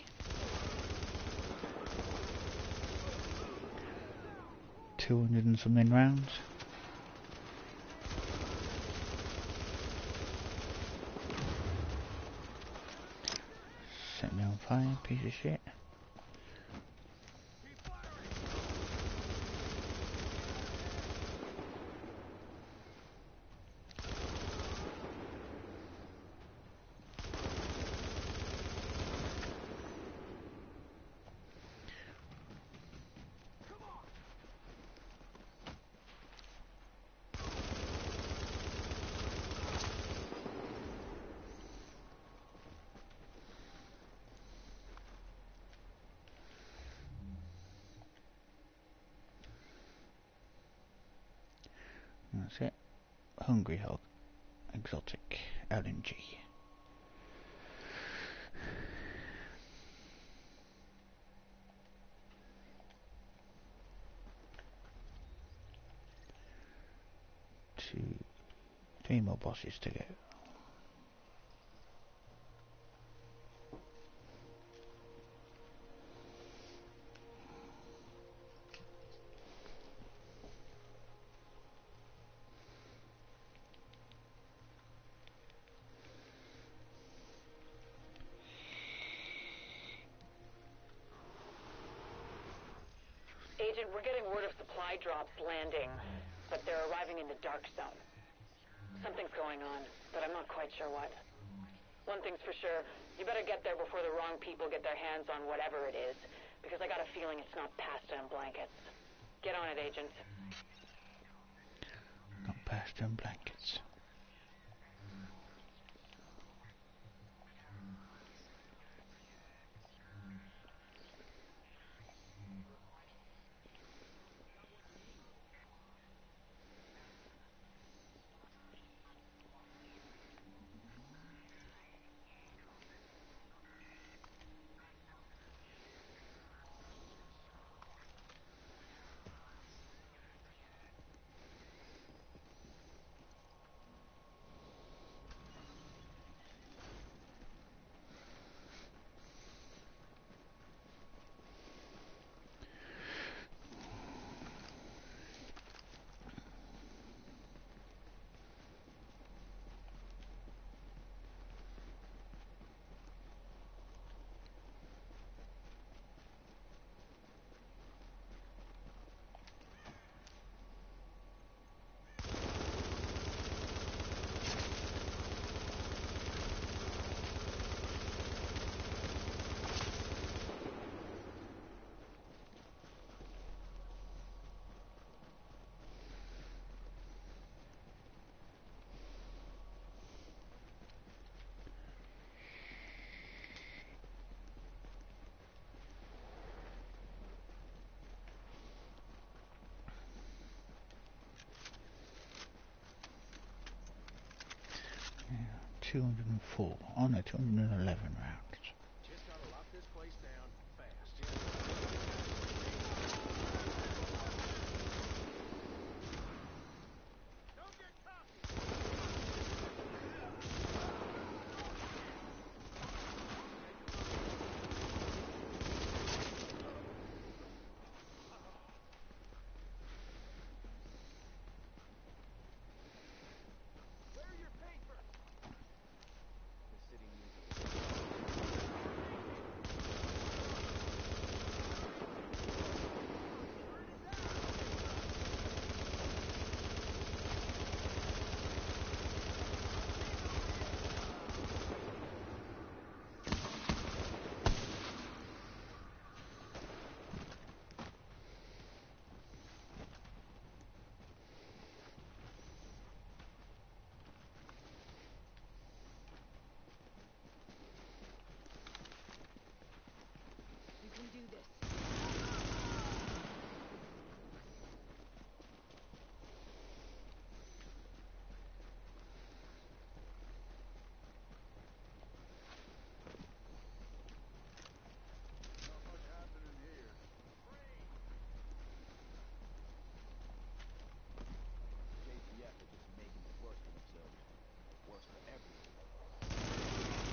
200 and something rounds. Set me on fire, piece of shit. That's it. Hungry Hog. Exotic LNG. Three more bosses to go. Agent, we're getting word of supply drops landing, but they're arriving in the dark zone. Something's going on, but I'm not quite sure what. One thing's for sure, you better get there before the wrong people get their hands on whatever it is, because I got a feeling it's not pasta and blankets. Get on it, Agent. Not pasta and blankets. 204. Oh no, 211 rounds. Just gotta lock this place down fast. Don't get cocky. Where are your papers? The city needs it. You can do this. Not much happening here. JTF are just making it worse for themselves. Worse for everyone.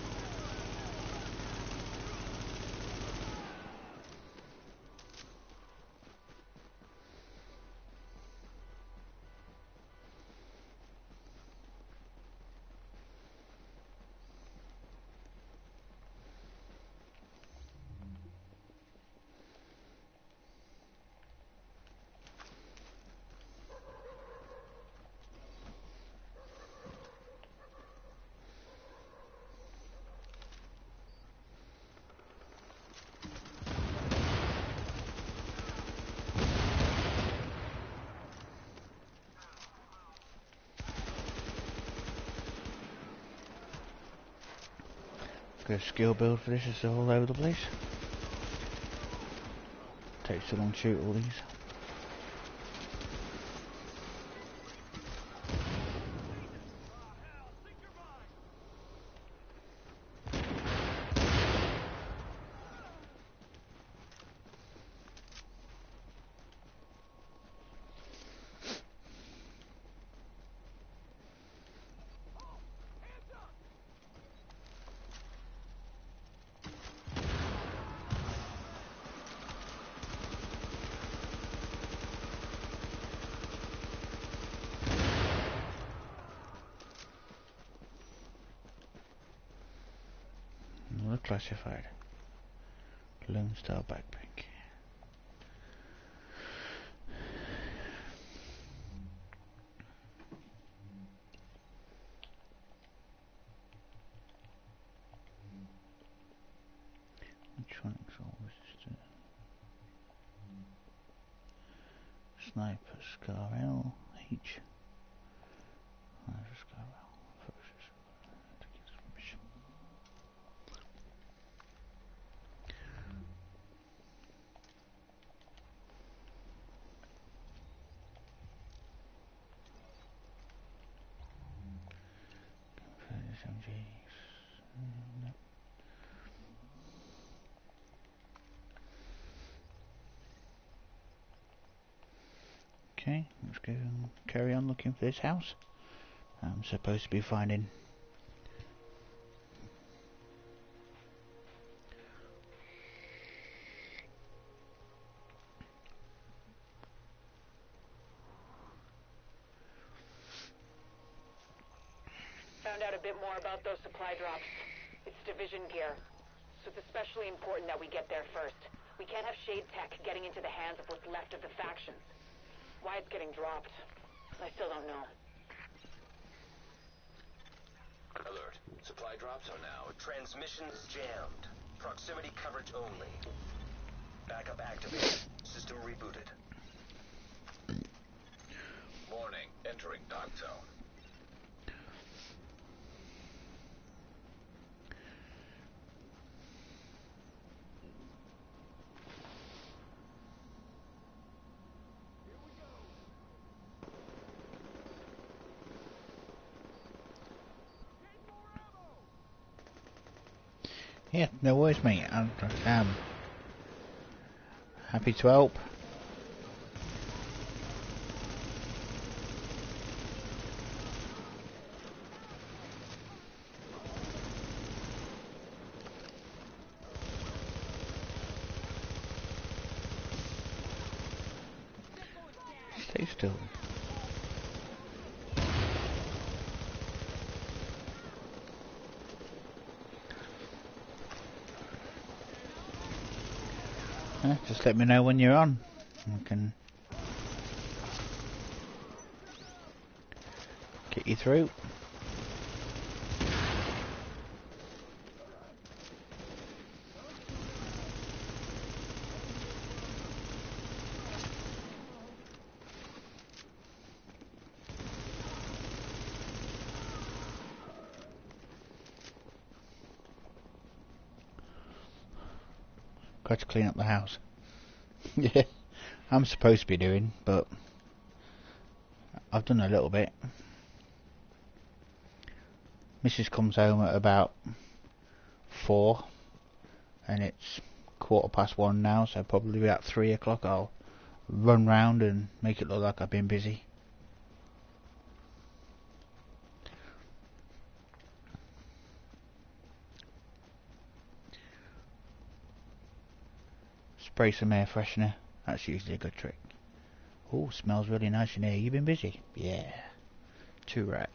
Good skill build for this is all over the place. Takes too long to shoot all these. Another classified. Lone Star backpack. Electronics resistor. Sniper Scar-L H. Sniper Scar-L. Focus. Okay, let's go and carry on looking for this house. I'm supposed to be finding. Found out a bit more about those supply drops. It's division gear, so it's especially important that we get there first. We can't have Shade Tech getting into the hands of what's left of the factions. Why it's getting dropped, I still don't know. Alert. Supply drops are now. Transmissions jammed. Proximity coverage only. Backup activated. System rebooted. Warning. Entering dark zone. Yeah, no worries, mate. I'm happy to help. Stay still. Yeah, just let me know when you're on. I can get you through. Got to clean up the house. Yeah, I'm supposed to be doing, but I've done a little bit. Mrs. comes home at about 4, and it's 1:15 now, so probably about 3 o'clock I'll run round and make it look like I've been busy. Spray some air freshener, that's usually a good trick. Oh, smells really nice in here. You been busy? Yeah, too right.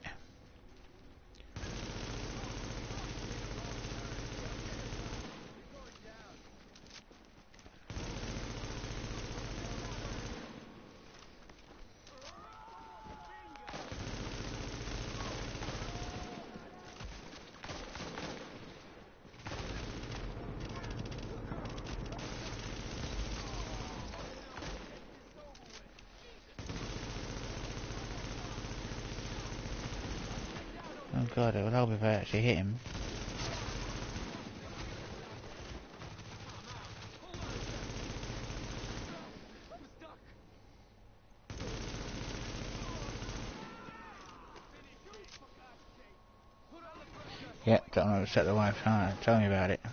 Oh god, it would help if I actually hit him. Yeah, don't know to set the wife. Tell me about it.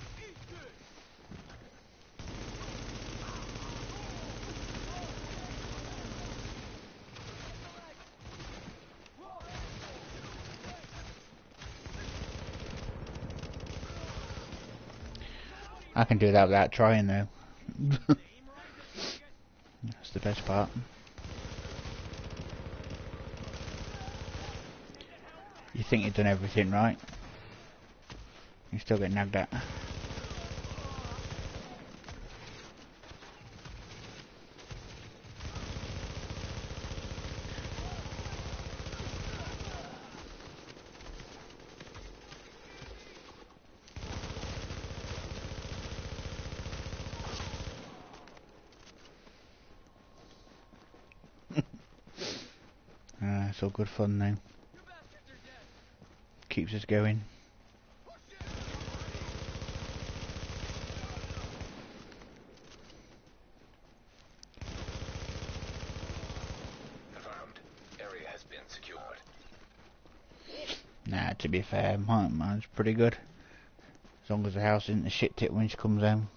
I can do that without trying though. That's the best part. You think you've done everything right, you still get nagged at. It's all good fun now. Keeps us going. Confirmed. Area has been secured. Nah, to be fair, mine's pretty good. As long as the house isn't a shit tip when she comes home.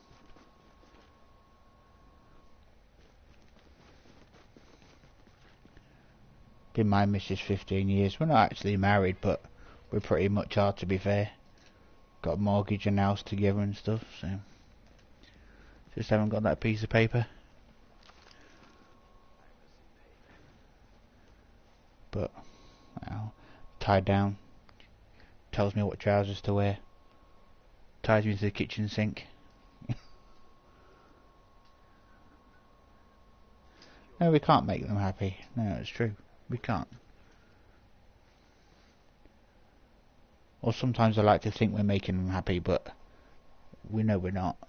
Been my missus 15 years. We're not actually married, but we pretty much are, to be fair. Got a mortgage and house together and stuff, so just haven't got that piece of paper. But well, tied down, tells me what trousers to wear, ties me to the kitchen sink. No, we can't make them happy. No, it's true. We can't. Or sometimes I like to think we're making them happy, but we know we're not.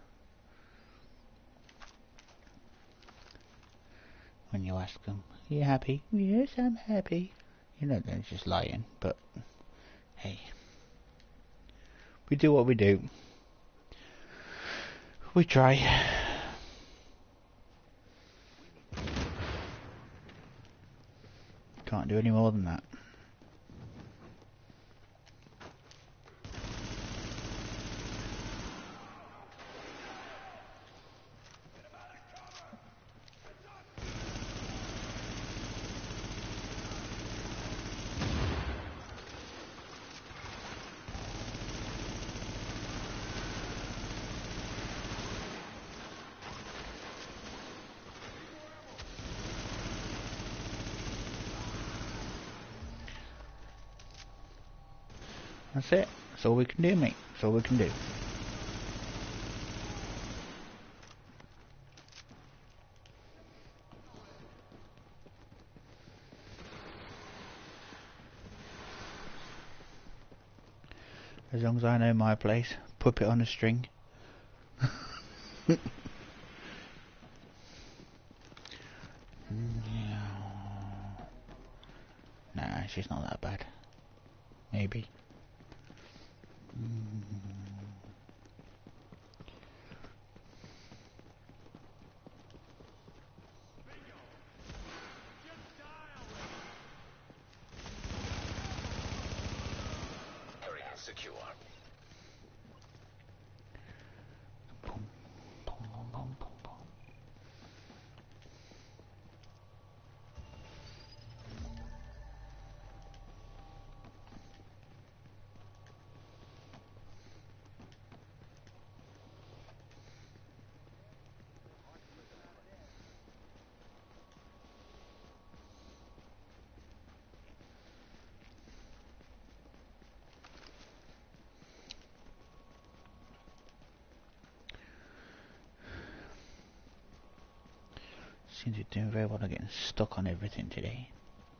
When you ask them, are you happy? Yes, I'm happy. You know they're just lying, but hey. We do what we do. We try. Can't do any more than that. That's it. That's all we can do, mate. That's all we can do. As long as I know my place. Puppet on a string. Nah, she's not that bad. Maybe. Area secure. Seems to be doing very well at getting stuck on everything today.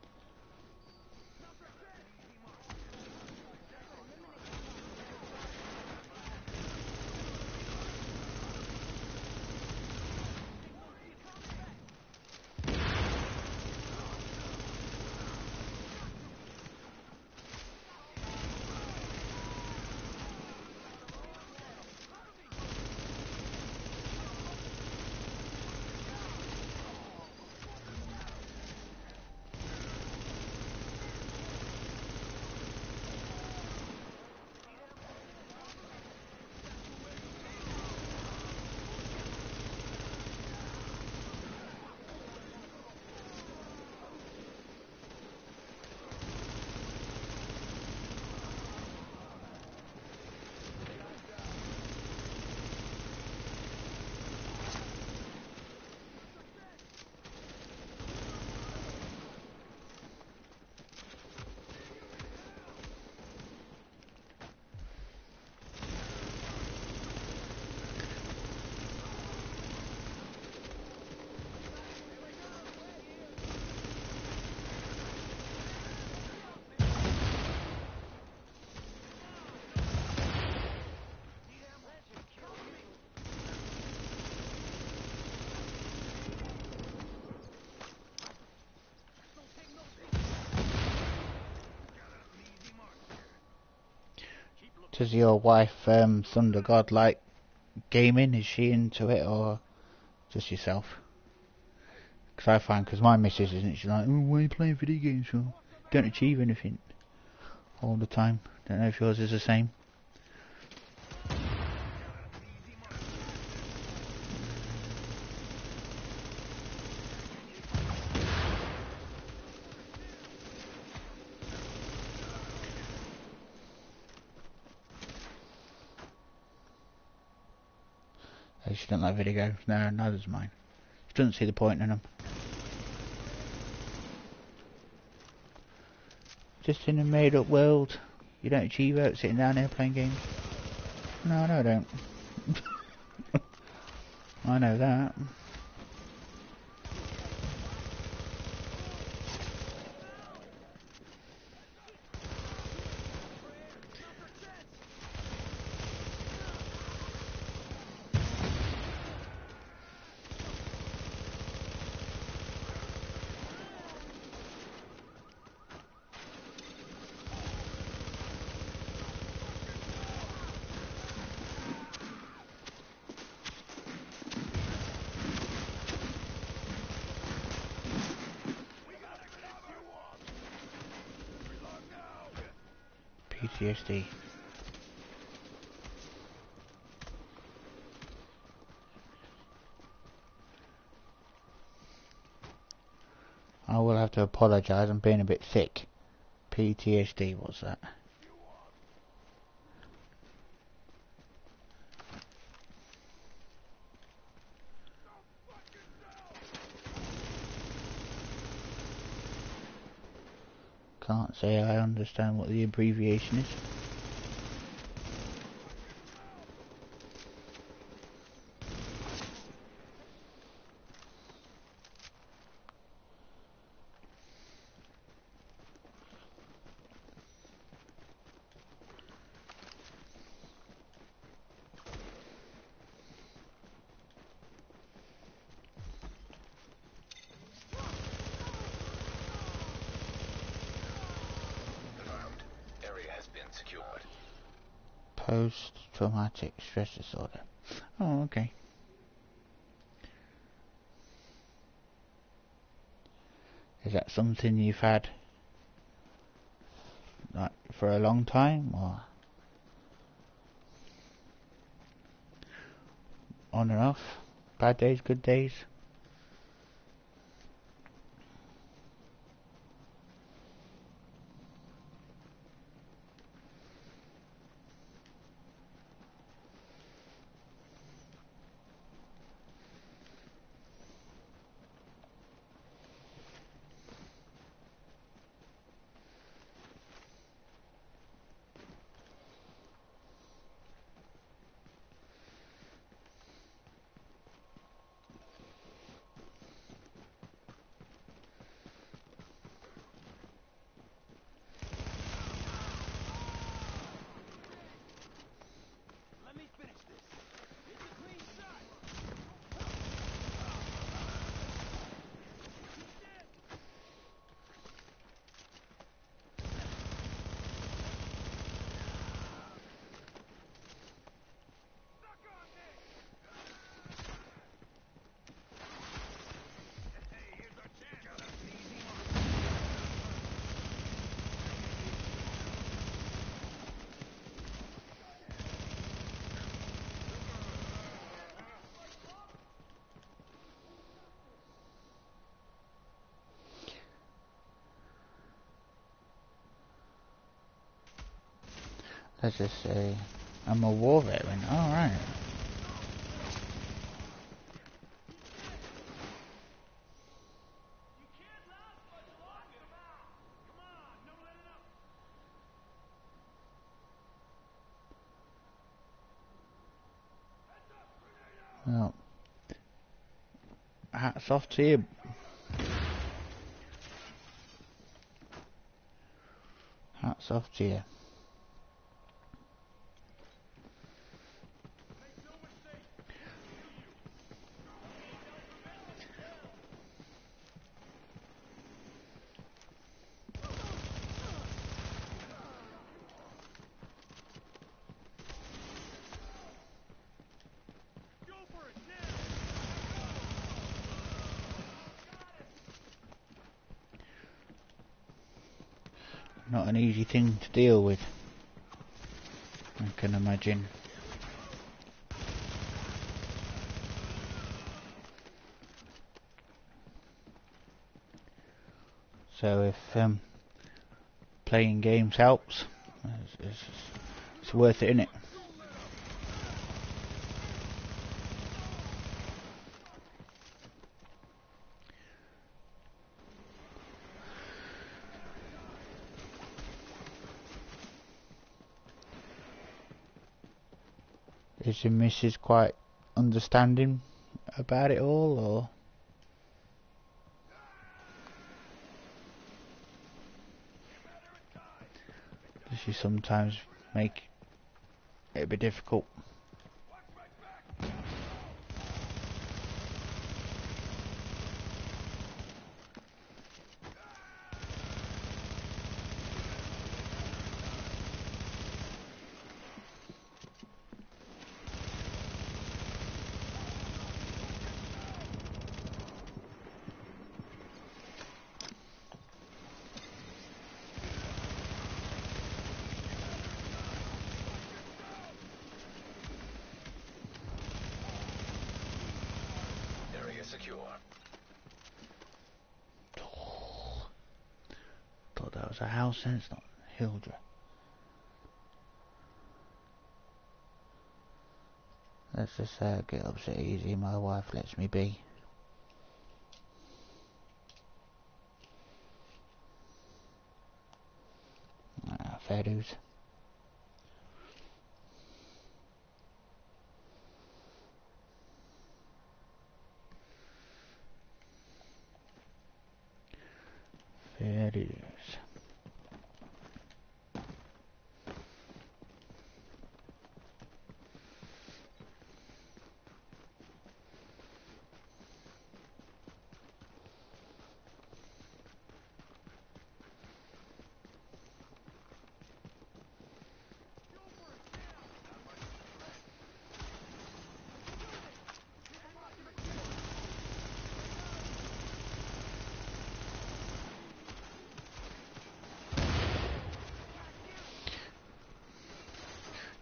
Does your wife, Thunder God, like gaming? Is she into it, or just yourself? Because I find, because my missus isn't, she's like, oh, why are you playing video games for? Don't achieve anything all the time. Don't know if yours is the same. She doesn't like video games. No, neither does mine. She doesn't see the point in them. Just in a made-up world. You don't achieve out sitting down here playing games. No, I don't. I know that. PTSD. I will have to apologise, I'm being a bit thick. PTSD, what's that? Can't say I understand what the abbreviation is. secured. Post-traumatic stress disorder. Oh, okay. Is that something you've had like for a long time, or on and off? Bad days, good days? Let me finish this. It's a clean shot. Let's just say I'm a war veteran. Alright. Well, hats off to you. Hats off to you. Not an easy thing to deal with, I can imagine. So if playing games helps, it's worth it, innit? Is your missus quite understanding about it all, or does she sometimes make it a bit difficult? Area secure. Thought that was a house, and it's not. Hildra. Let's just get upset easy. My wife lets me be. Fair dues. Fair dues.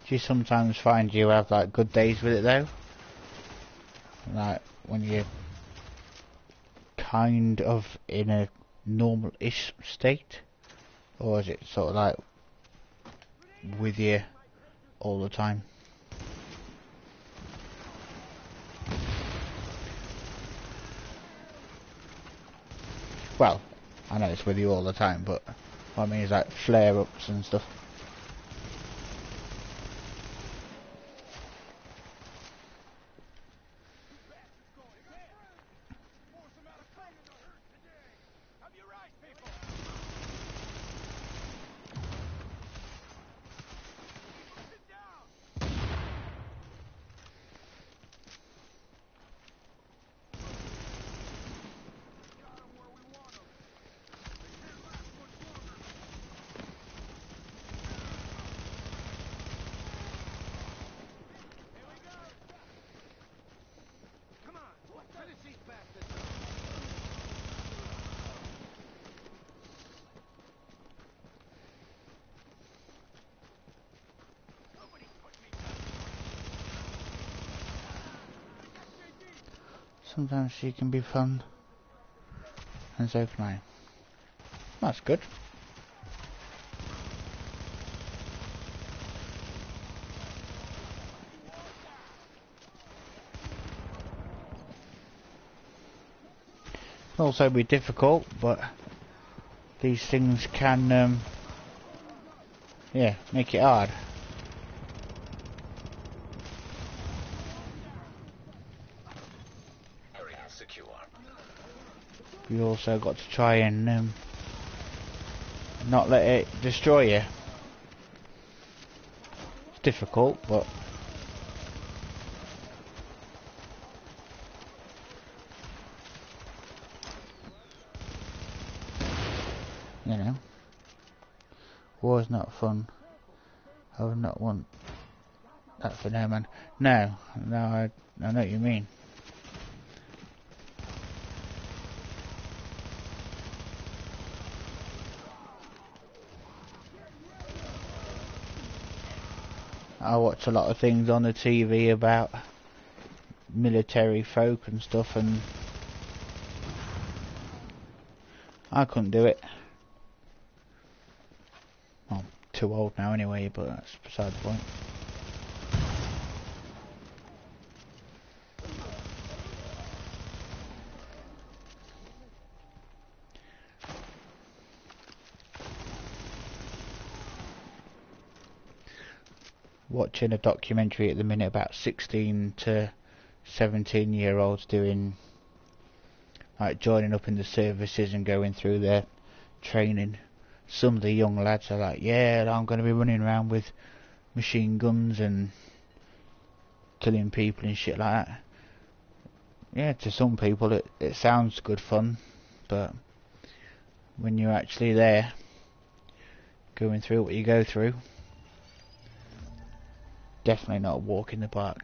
Do you sometimes find you have like good days with it though? Like when you're kind of in a normal-ish state? Or is it sort of like with you all the time? Well, I know it's with you all the time, but what I mean is like flare-ups and stuff. Sometimes she can be fun, and so can I. That's good. Can also be difficult, but these things can, yeah, make it hard. Secure. You also got to try and not let it destroy you. It's difficult, but you know, war's not fun. I would not want that for no man. No, I know what you mean. I watch a lot of things on the TV about military folk and stuff, and I couldn't do it. Well, I'm too old now anyway, but that's beside the point. Watching a documentary at the minute about 16 to 17-year-olds doing, like, joining up in the services and going through their training. Some of the young lads are like, yeah, I'm going to be running around with machine guns and killing people and shit like that. Yeah, to some people it sounds good fun, but when you're actually there, going through what you go through, definitely not a walk in the park.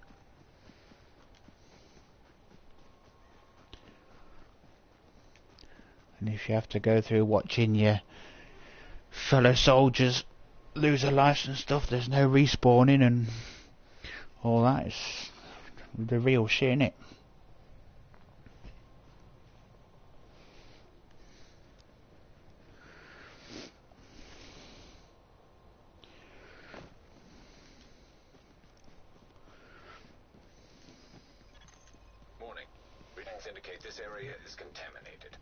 And if you have to go through watching your fellow soldiers lose their lives and stuff, there's no respawning and all that. It's the real shit, innit? Warning. Readings indicate this area is contaminated.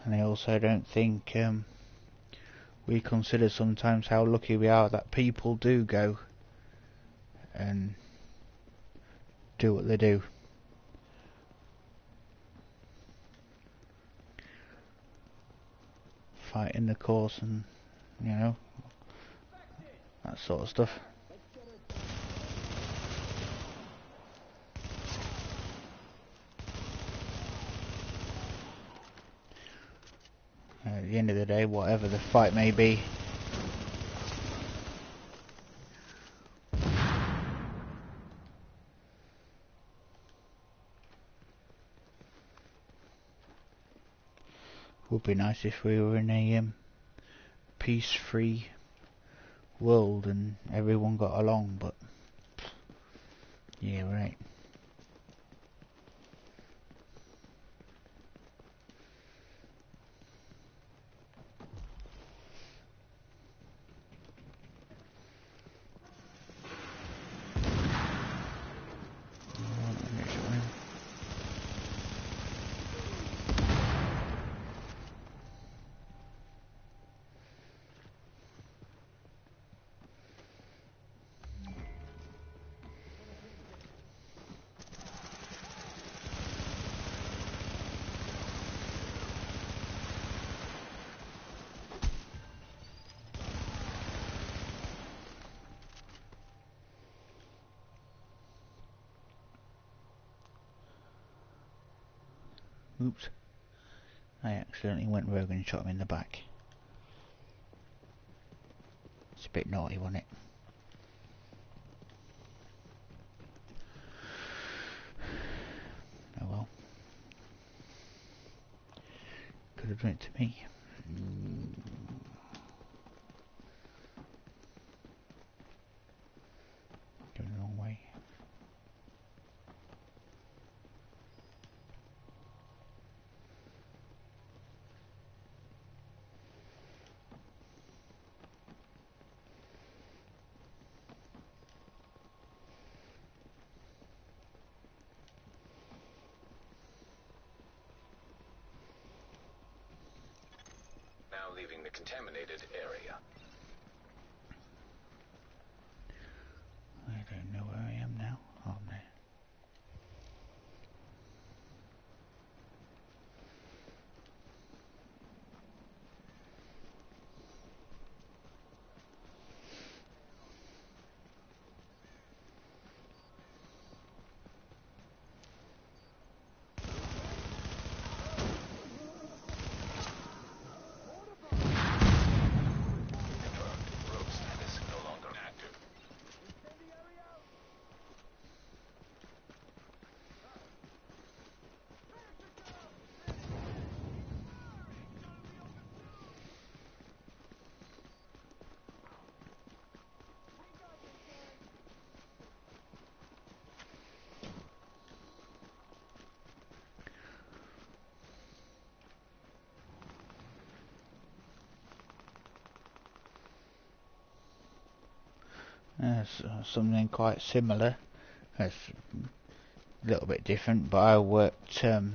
And I also don't think we consider sometimes how lucky we are that people do go and do what they do. Fight in the course and, you know, that sort of stuff. At the end of the day, whatever the fight may be, would be nice if we were in a peace-free world and everyone got along, but yeah, right. Oops. I accidentally went rogue and shot him in the back. It's a bit naughty, wasn't it? Oh well. Could have done it to me. Going the wrong way. Now leaving the contaminated area. I don't know where I am now. Oh man. Rogue status no longer active. Something quite similar. It's a little bit different, but I worked in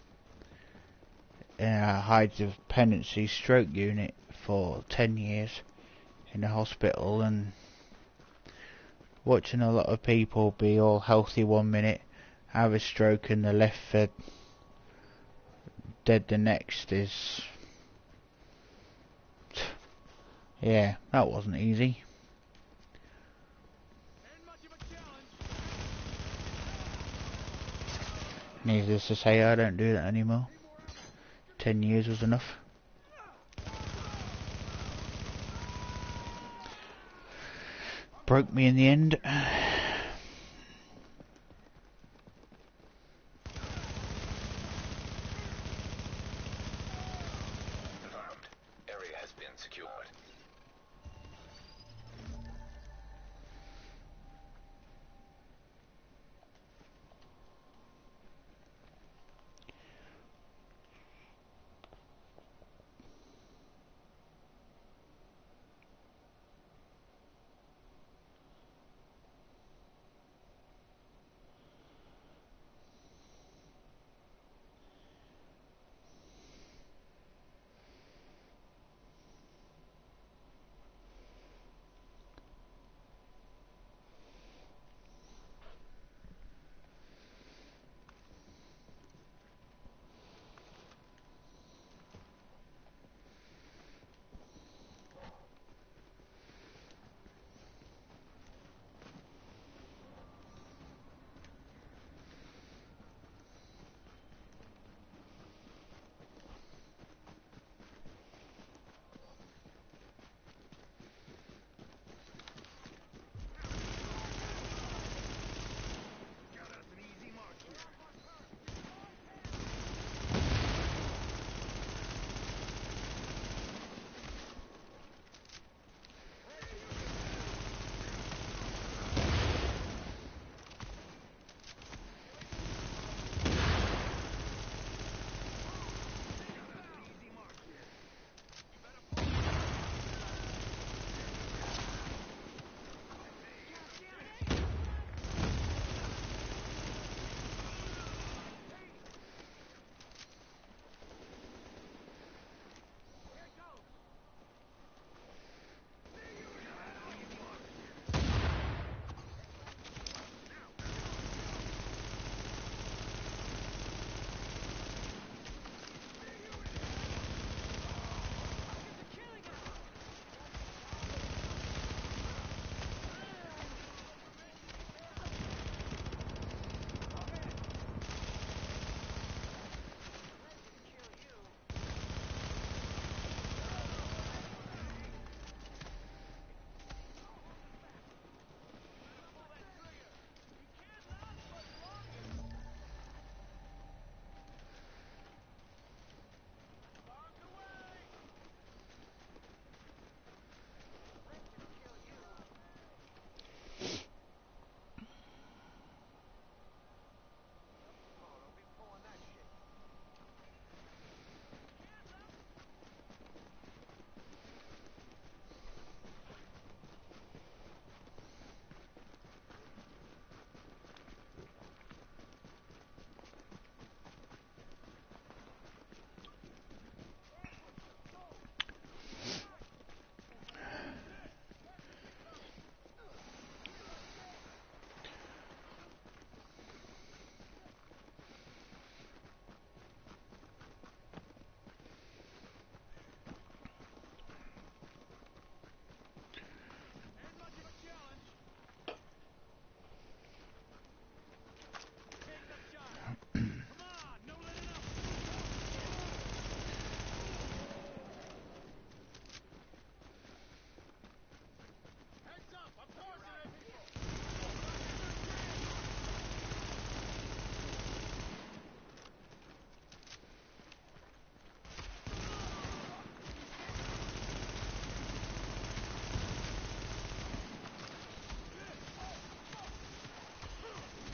a high dependency stroke unit for 10 years in a hospital, and watching a lot of people be all healthy one minute, have a stroke and they're left for dead the next is... yeah, that wasn't easy. Needless to say, I don't do that anymore. 10 years was enough. Broke me in the end. Confirmed. Area has been secured.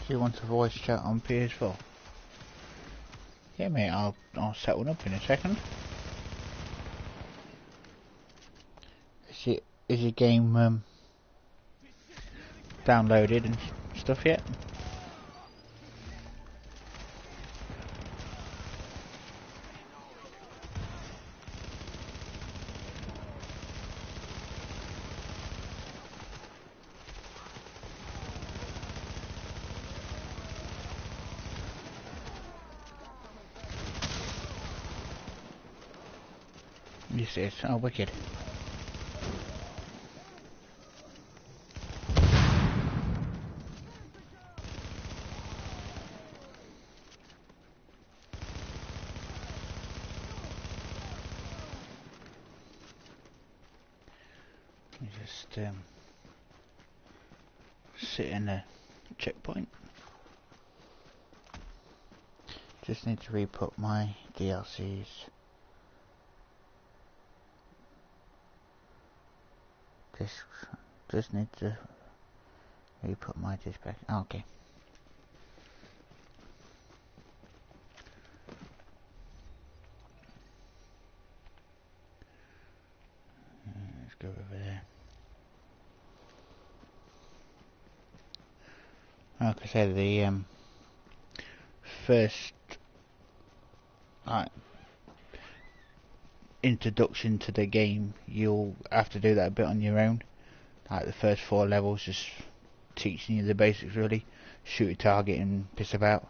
Do you want a voice chat on PS4? Yeah, mate, I'll set one up in a second. Is your game downloaded and stuff yet? This is wicked. Just sit in a checkpoint. Just need to re-put my DLCs. Just need to re-put my disc back. Oh, okay. Let's go over there. Like I said, the first introduction to the game, you'll have to do that a bit on your own. Like the first 4 levels, just teaching you the basics really. Shoot a target and piss about.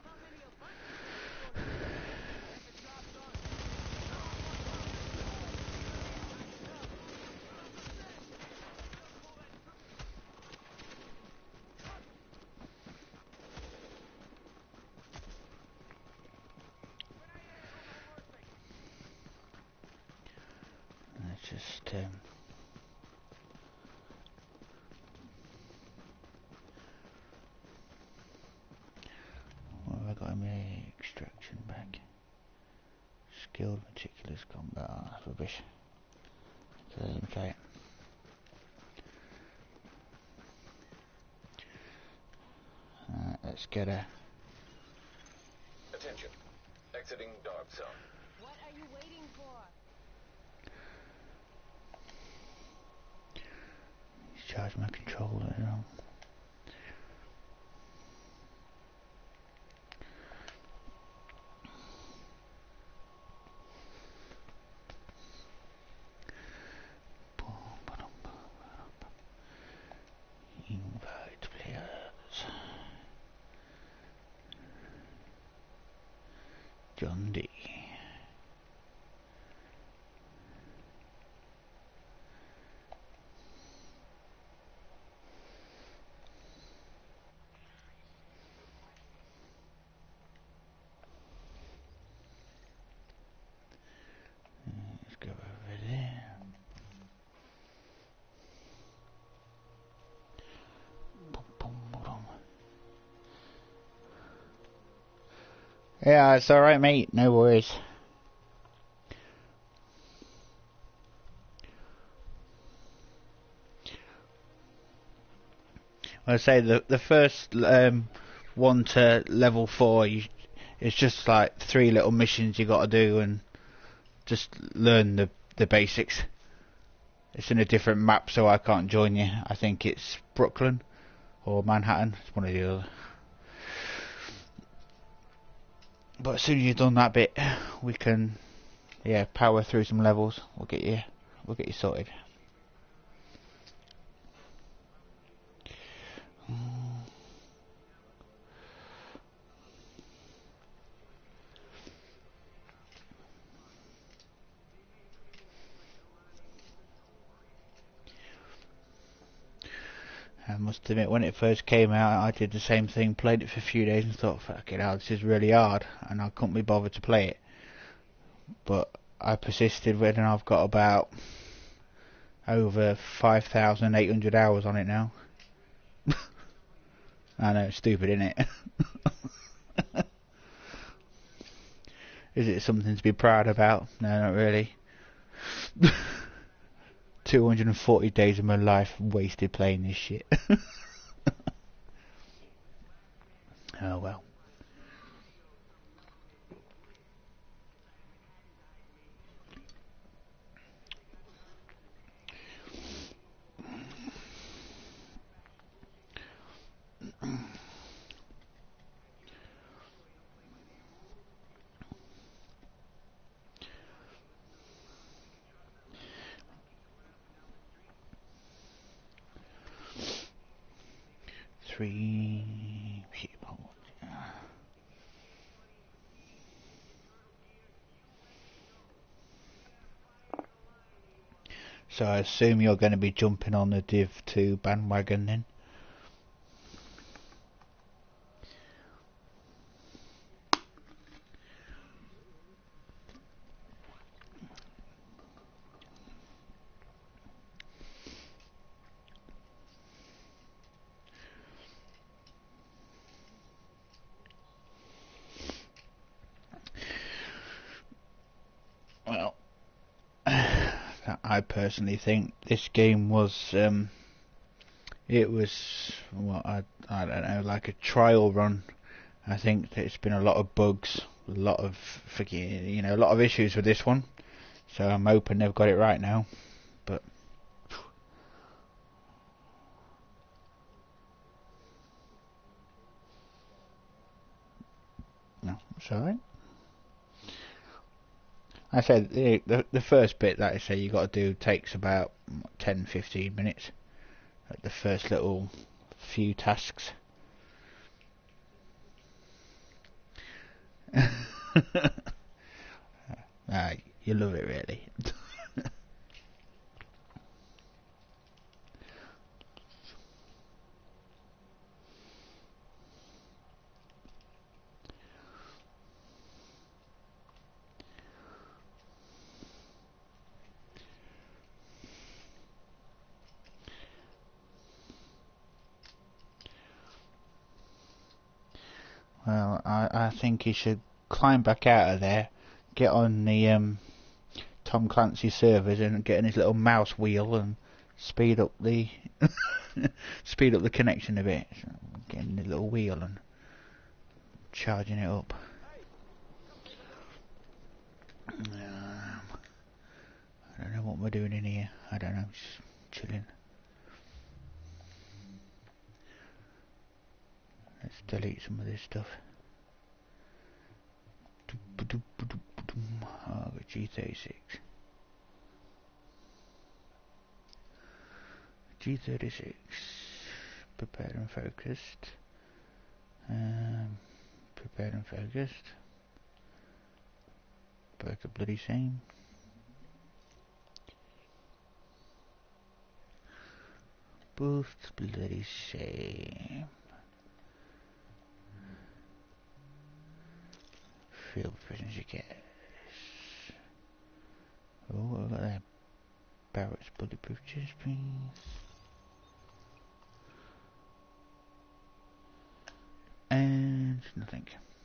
Let's just what have I got in my extraction back? Skilled meticulous combat. Oh, that's rubbish. So let me try it. Let's get a Attention. Exiting dark zone. What are you waiting for? charge my controller. You know. Invite players. John D. Let's go over there. Yeah, it's alright, mate. No worries. I say the first one to level 4, it's just like 3 little missions you got to do and just learn the basics. It's in a different map, so I can't join you. I think it's Brooklyn or Manhattan. It's one of the other. But as soon as you've done that bit, we can, power through some levels. We'll get you sorted. I must admit, when it first came out, I did the same thing, played it for a few days and thought, fucking hell, this is really hard, and I couldn't be bothered to play it. But I persisted with it, and I've got about over 5,800 hours on it now. I know, it's stupid, isn't it? Is it something to be proud about? No, not really. 240 days of my life wasted playing this shit. 3 people. So I assume you're going to be jumping on the Div 2 bandwagon then? Well, I personally think this game was, it was, well, I don't know, like a trial run. I think there's been a lot of bugs, a lot of, a lot of issues with this one. So I'm hoping they've got it right now. But no, it's alright. I said the first bit that I say you got to do takes about 10-15 minutes. Like the first little few tasks. You love it really. Well, I think he should climb back out of there, get on the Tom Clancy servers and get in his little mouse wheel and speed up the speed up the connection a bit. So getting the little wheel and charging it up. I don't know what we're doing in here. I don't know, just chilling. Let's delete some of this stuff. Oh, G36. G36. Prepared and focused. Prepared and focused. Both the bloody same. Both bloody same. Field efficiency gas. Oh, what got there? Barrett's bulletproof chest piece. And nothing.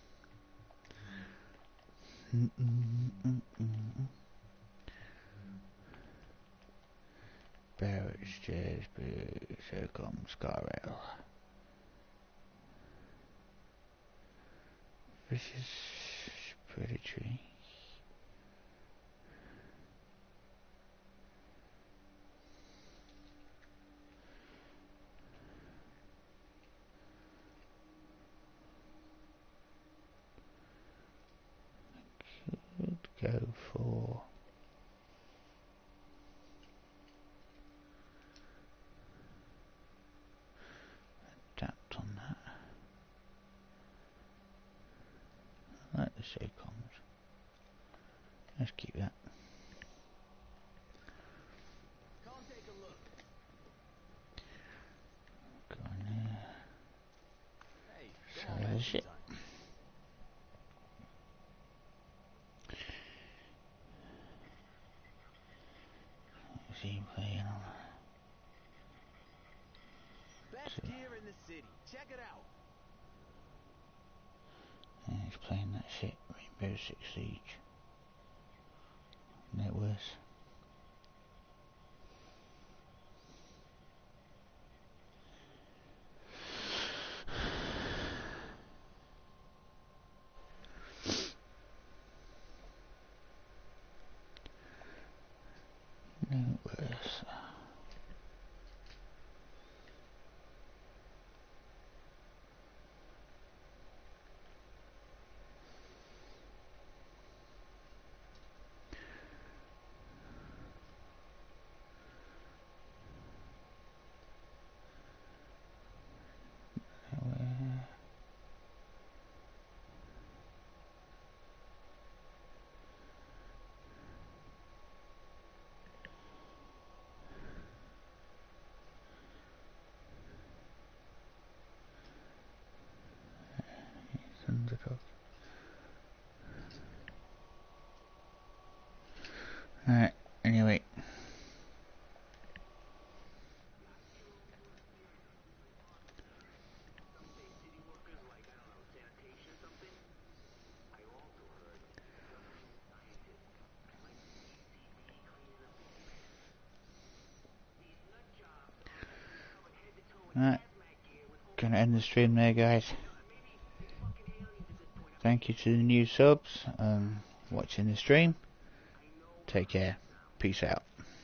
Barrett's chest piece. Here comes Scarrail. This is predatory. Could go for adapt on that. I like the SOCOMs. Let's keep that. Come take a look. Go on there. Hey, So come on, that's it. Is he playing on? Best gear in the city. Check it out. Yeah, he's playing that shit. Rainbow Six Siege. Isn't it worse? No worse. Alright, anyway. City workers like, I don't know, sanitation or something? I also heard government scientists like CCD cleaning up these mess. These nut jobs are usually covered head to toe in Alright, hazmat gear with gonna end the stream there, guys. maybe fucking aliens at this point. Thank you to the new subs watching the stream. I know Take care. Peace out.